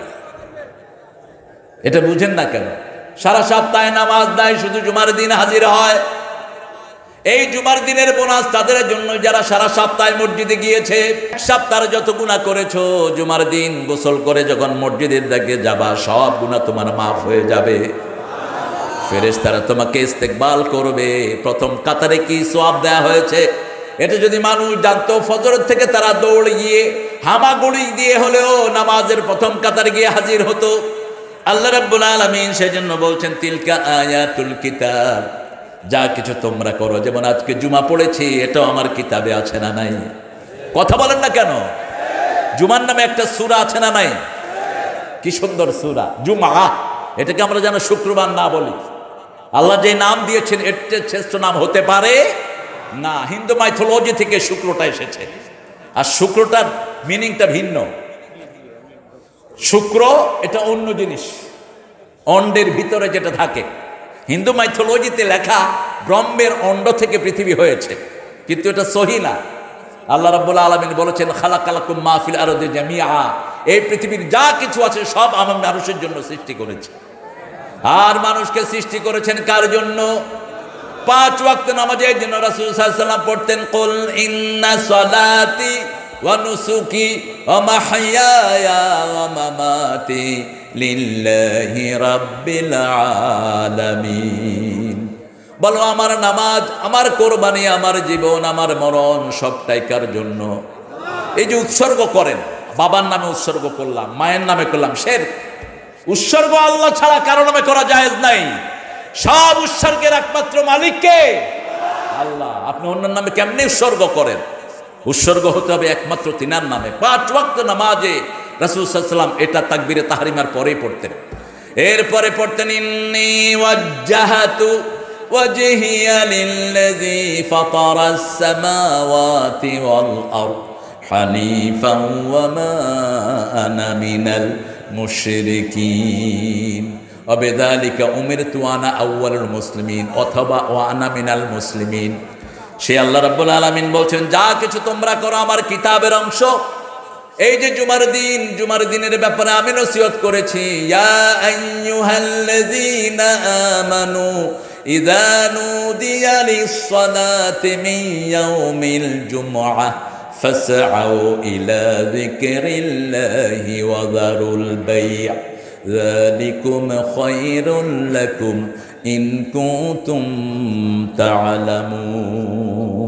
এটা বুঝেন না কেন? সারা সপ্তাহে নামাজ দেয়, শুধু জুমার দিন হাজির হয়। এই জুমার দিনের বোনাস তাদের জন্য যারা সারা সপ্তাহে মসজিদে গিয়েছে। এক সপ্তাহে যত গুনাহ করেছো, জুমার দিন গোসল করে যখন মসজিদের দিকে যাবা, সব গুনাহ তোমার মাফ হয়ে যাবে। ফেরেশতারা তোমাকে ইস্তেকবাল করবে। প্রথম কাতারে কি সওয়াব দেয়া হয়েছে এটা যদি মানুষ জানতো, ফজর থেকে তারা দৌড় গিয়ে হামাগুড়ি দিয়ে হলেও নামাজের প্রথম কাতারে গিয়ে হাজির হতো। আল্লাহ রাব্বুল আলামিন সেজন্য বলছেন তিলকা আয়াতুল কিতাব। যা কিছু তোমরা করো, যেমন আজকে জুমা পড়েছি, এটাও আমার কিতাবে আছে না নাই? কথা বলেন না কেন? জুমার নামে একটা সূরা আছে না নাই? কি সুন্দর সূরা জুমা। এটাকে আমরা যেন শুক্রবার না বলি। আল্লাহ যে নাম দিয়েছেন এর চেয়ে শ্রেষ্ঠ নাম হতে পারে না। হিন্দু মাইথোলজি থেকে শুক্রটা এসেছে, আর শুক্রটার মিনিংটা ভিন্ন। শুক্র এটা অন্য জিনিস, অন্ডের ভিতরে যেটা থাকে। হিন্দু মাইথোলজিতে লেখা ব্রহ্মের অন্ড থেকে পৃথিবী হয়েছে, কিন্তু এটা সহি না। আল্লাহ রাব্বুল আলামিন বলেছেন খালাকালাকুম মা ফিল আরদি জামিআ। এই পৃথিবীর যা কিছু আছে সব আমি মানুষের জন্য সৃষ্টি করেছি। আর মানুষকে সৃষ্টি করেছেন কার জন্য? 5 ওয়াক্ত নামাজের জন্য। রাসূল সাল্লাল্লাহু আলাইহি ওয়াসাল্লাম পড়তেন কুল ইন্না সলাতি ওয়া নুসুকি ওয়া মাহইয়ায়া ওয়া মামাতি লিল্লাহি রাব্বিল আলামিন। বলো আমার নামাজ, আমার কোরবানি, আমার জীবন, আমার মরণ সবটাই কার জন্য? এই যে উৎসর্গ করেন, বাবার নামে উৎসর্গ করলাম, মায়ের নামে করলাম, শিরক। উৎসর্গ আল্লাহ ছাড়া কারো নামে করা জায়েজ নাই। সব উৎসর্গের একমাত্র মালিক কে? আল্লাহ। আপনি অন্যের নামে কেমনে উৎসর্গ করেন? উৎসর্গ হতে হবে একমাত্র তিনার নামে। 5 ওয়াক্ত নামাজে রাসূল সাল্লাল্লাহু আলাইহি ওয়াসাল্লাম এটা তাকবীরে তাহরিমার পরেই পড়তেন। এরপরে পড়তেন ইন্নী ওয়াজ্জাহাতু ওয়াজহিয়া লিল্লাযী ফাতারাস সামাওয়াতি ওয়াল আরদ হানিফান ওয়া মা আনা মিনাল মুশরিকিন ওয়া বিযালিকা উমিরতু আনা আউয়ালুল মুসলিমিন অথবা ওয়া আনা মিনাল মুসলিমিন। সে আল্লাহ রাব্বুল আলামিন বলছেন যা কিছু তোমরা করো আমার কিতাবের অংশ। এই যে জুমার দিনের ব্যাপারে আমি নসিহত করেছি, ইয়া আইয়ুহাল্লাযীনা আমানু ইযা নুদিয়া লিস-সালাতি মিন ইয়াউমিল জুমআহ ফাসআউ ইলা যিকরিল্লাহি ওয়া যারুল বাই' যালিকুম খায়রুল লাকুম ইন কুনতুম তা'লামুন।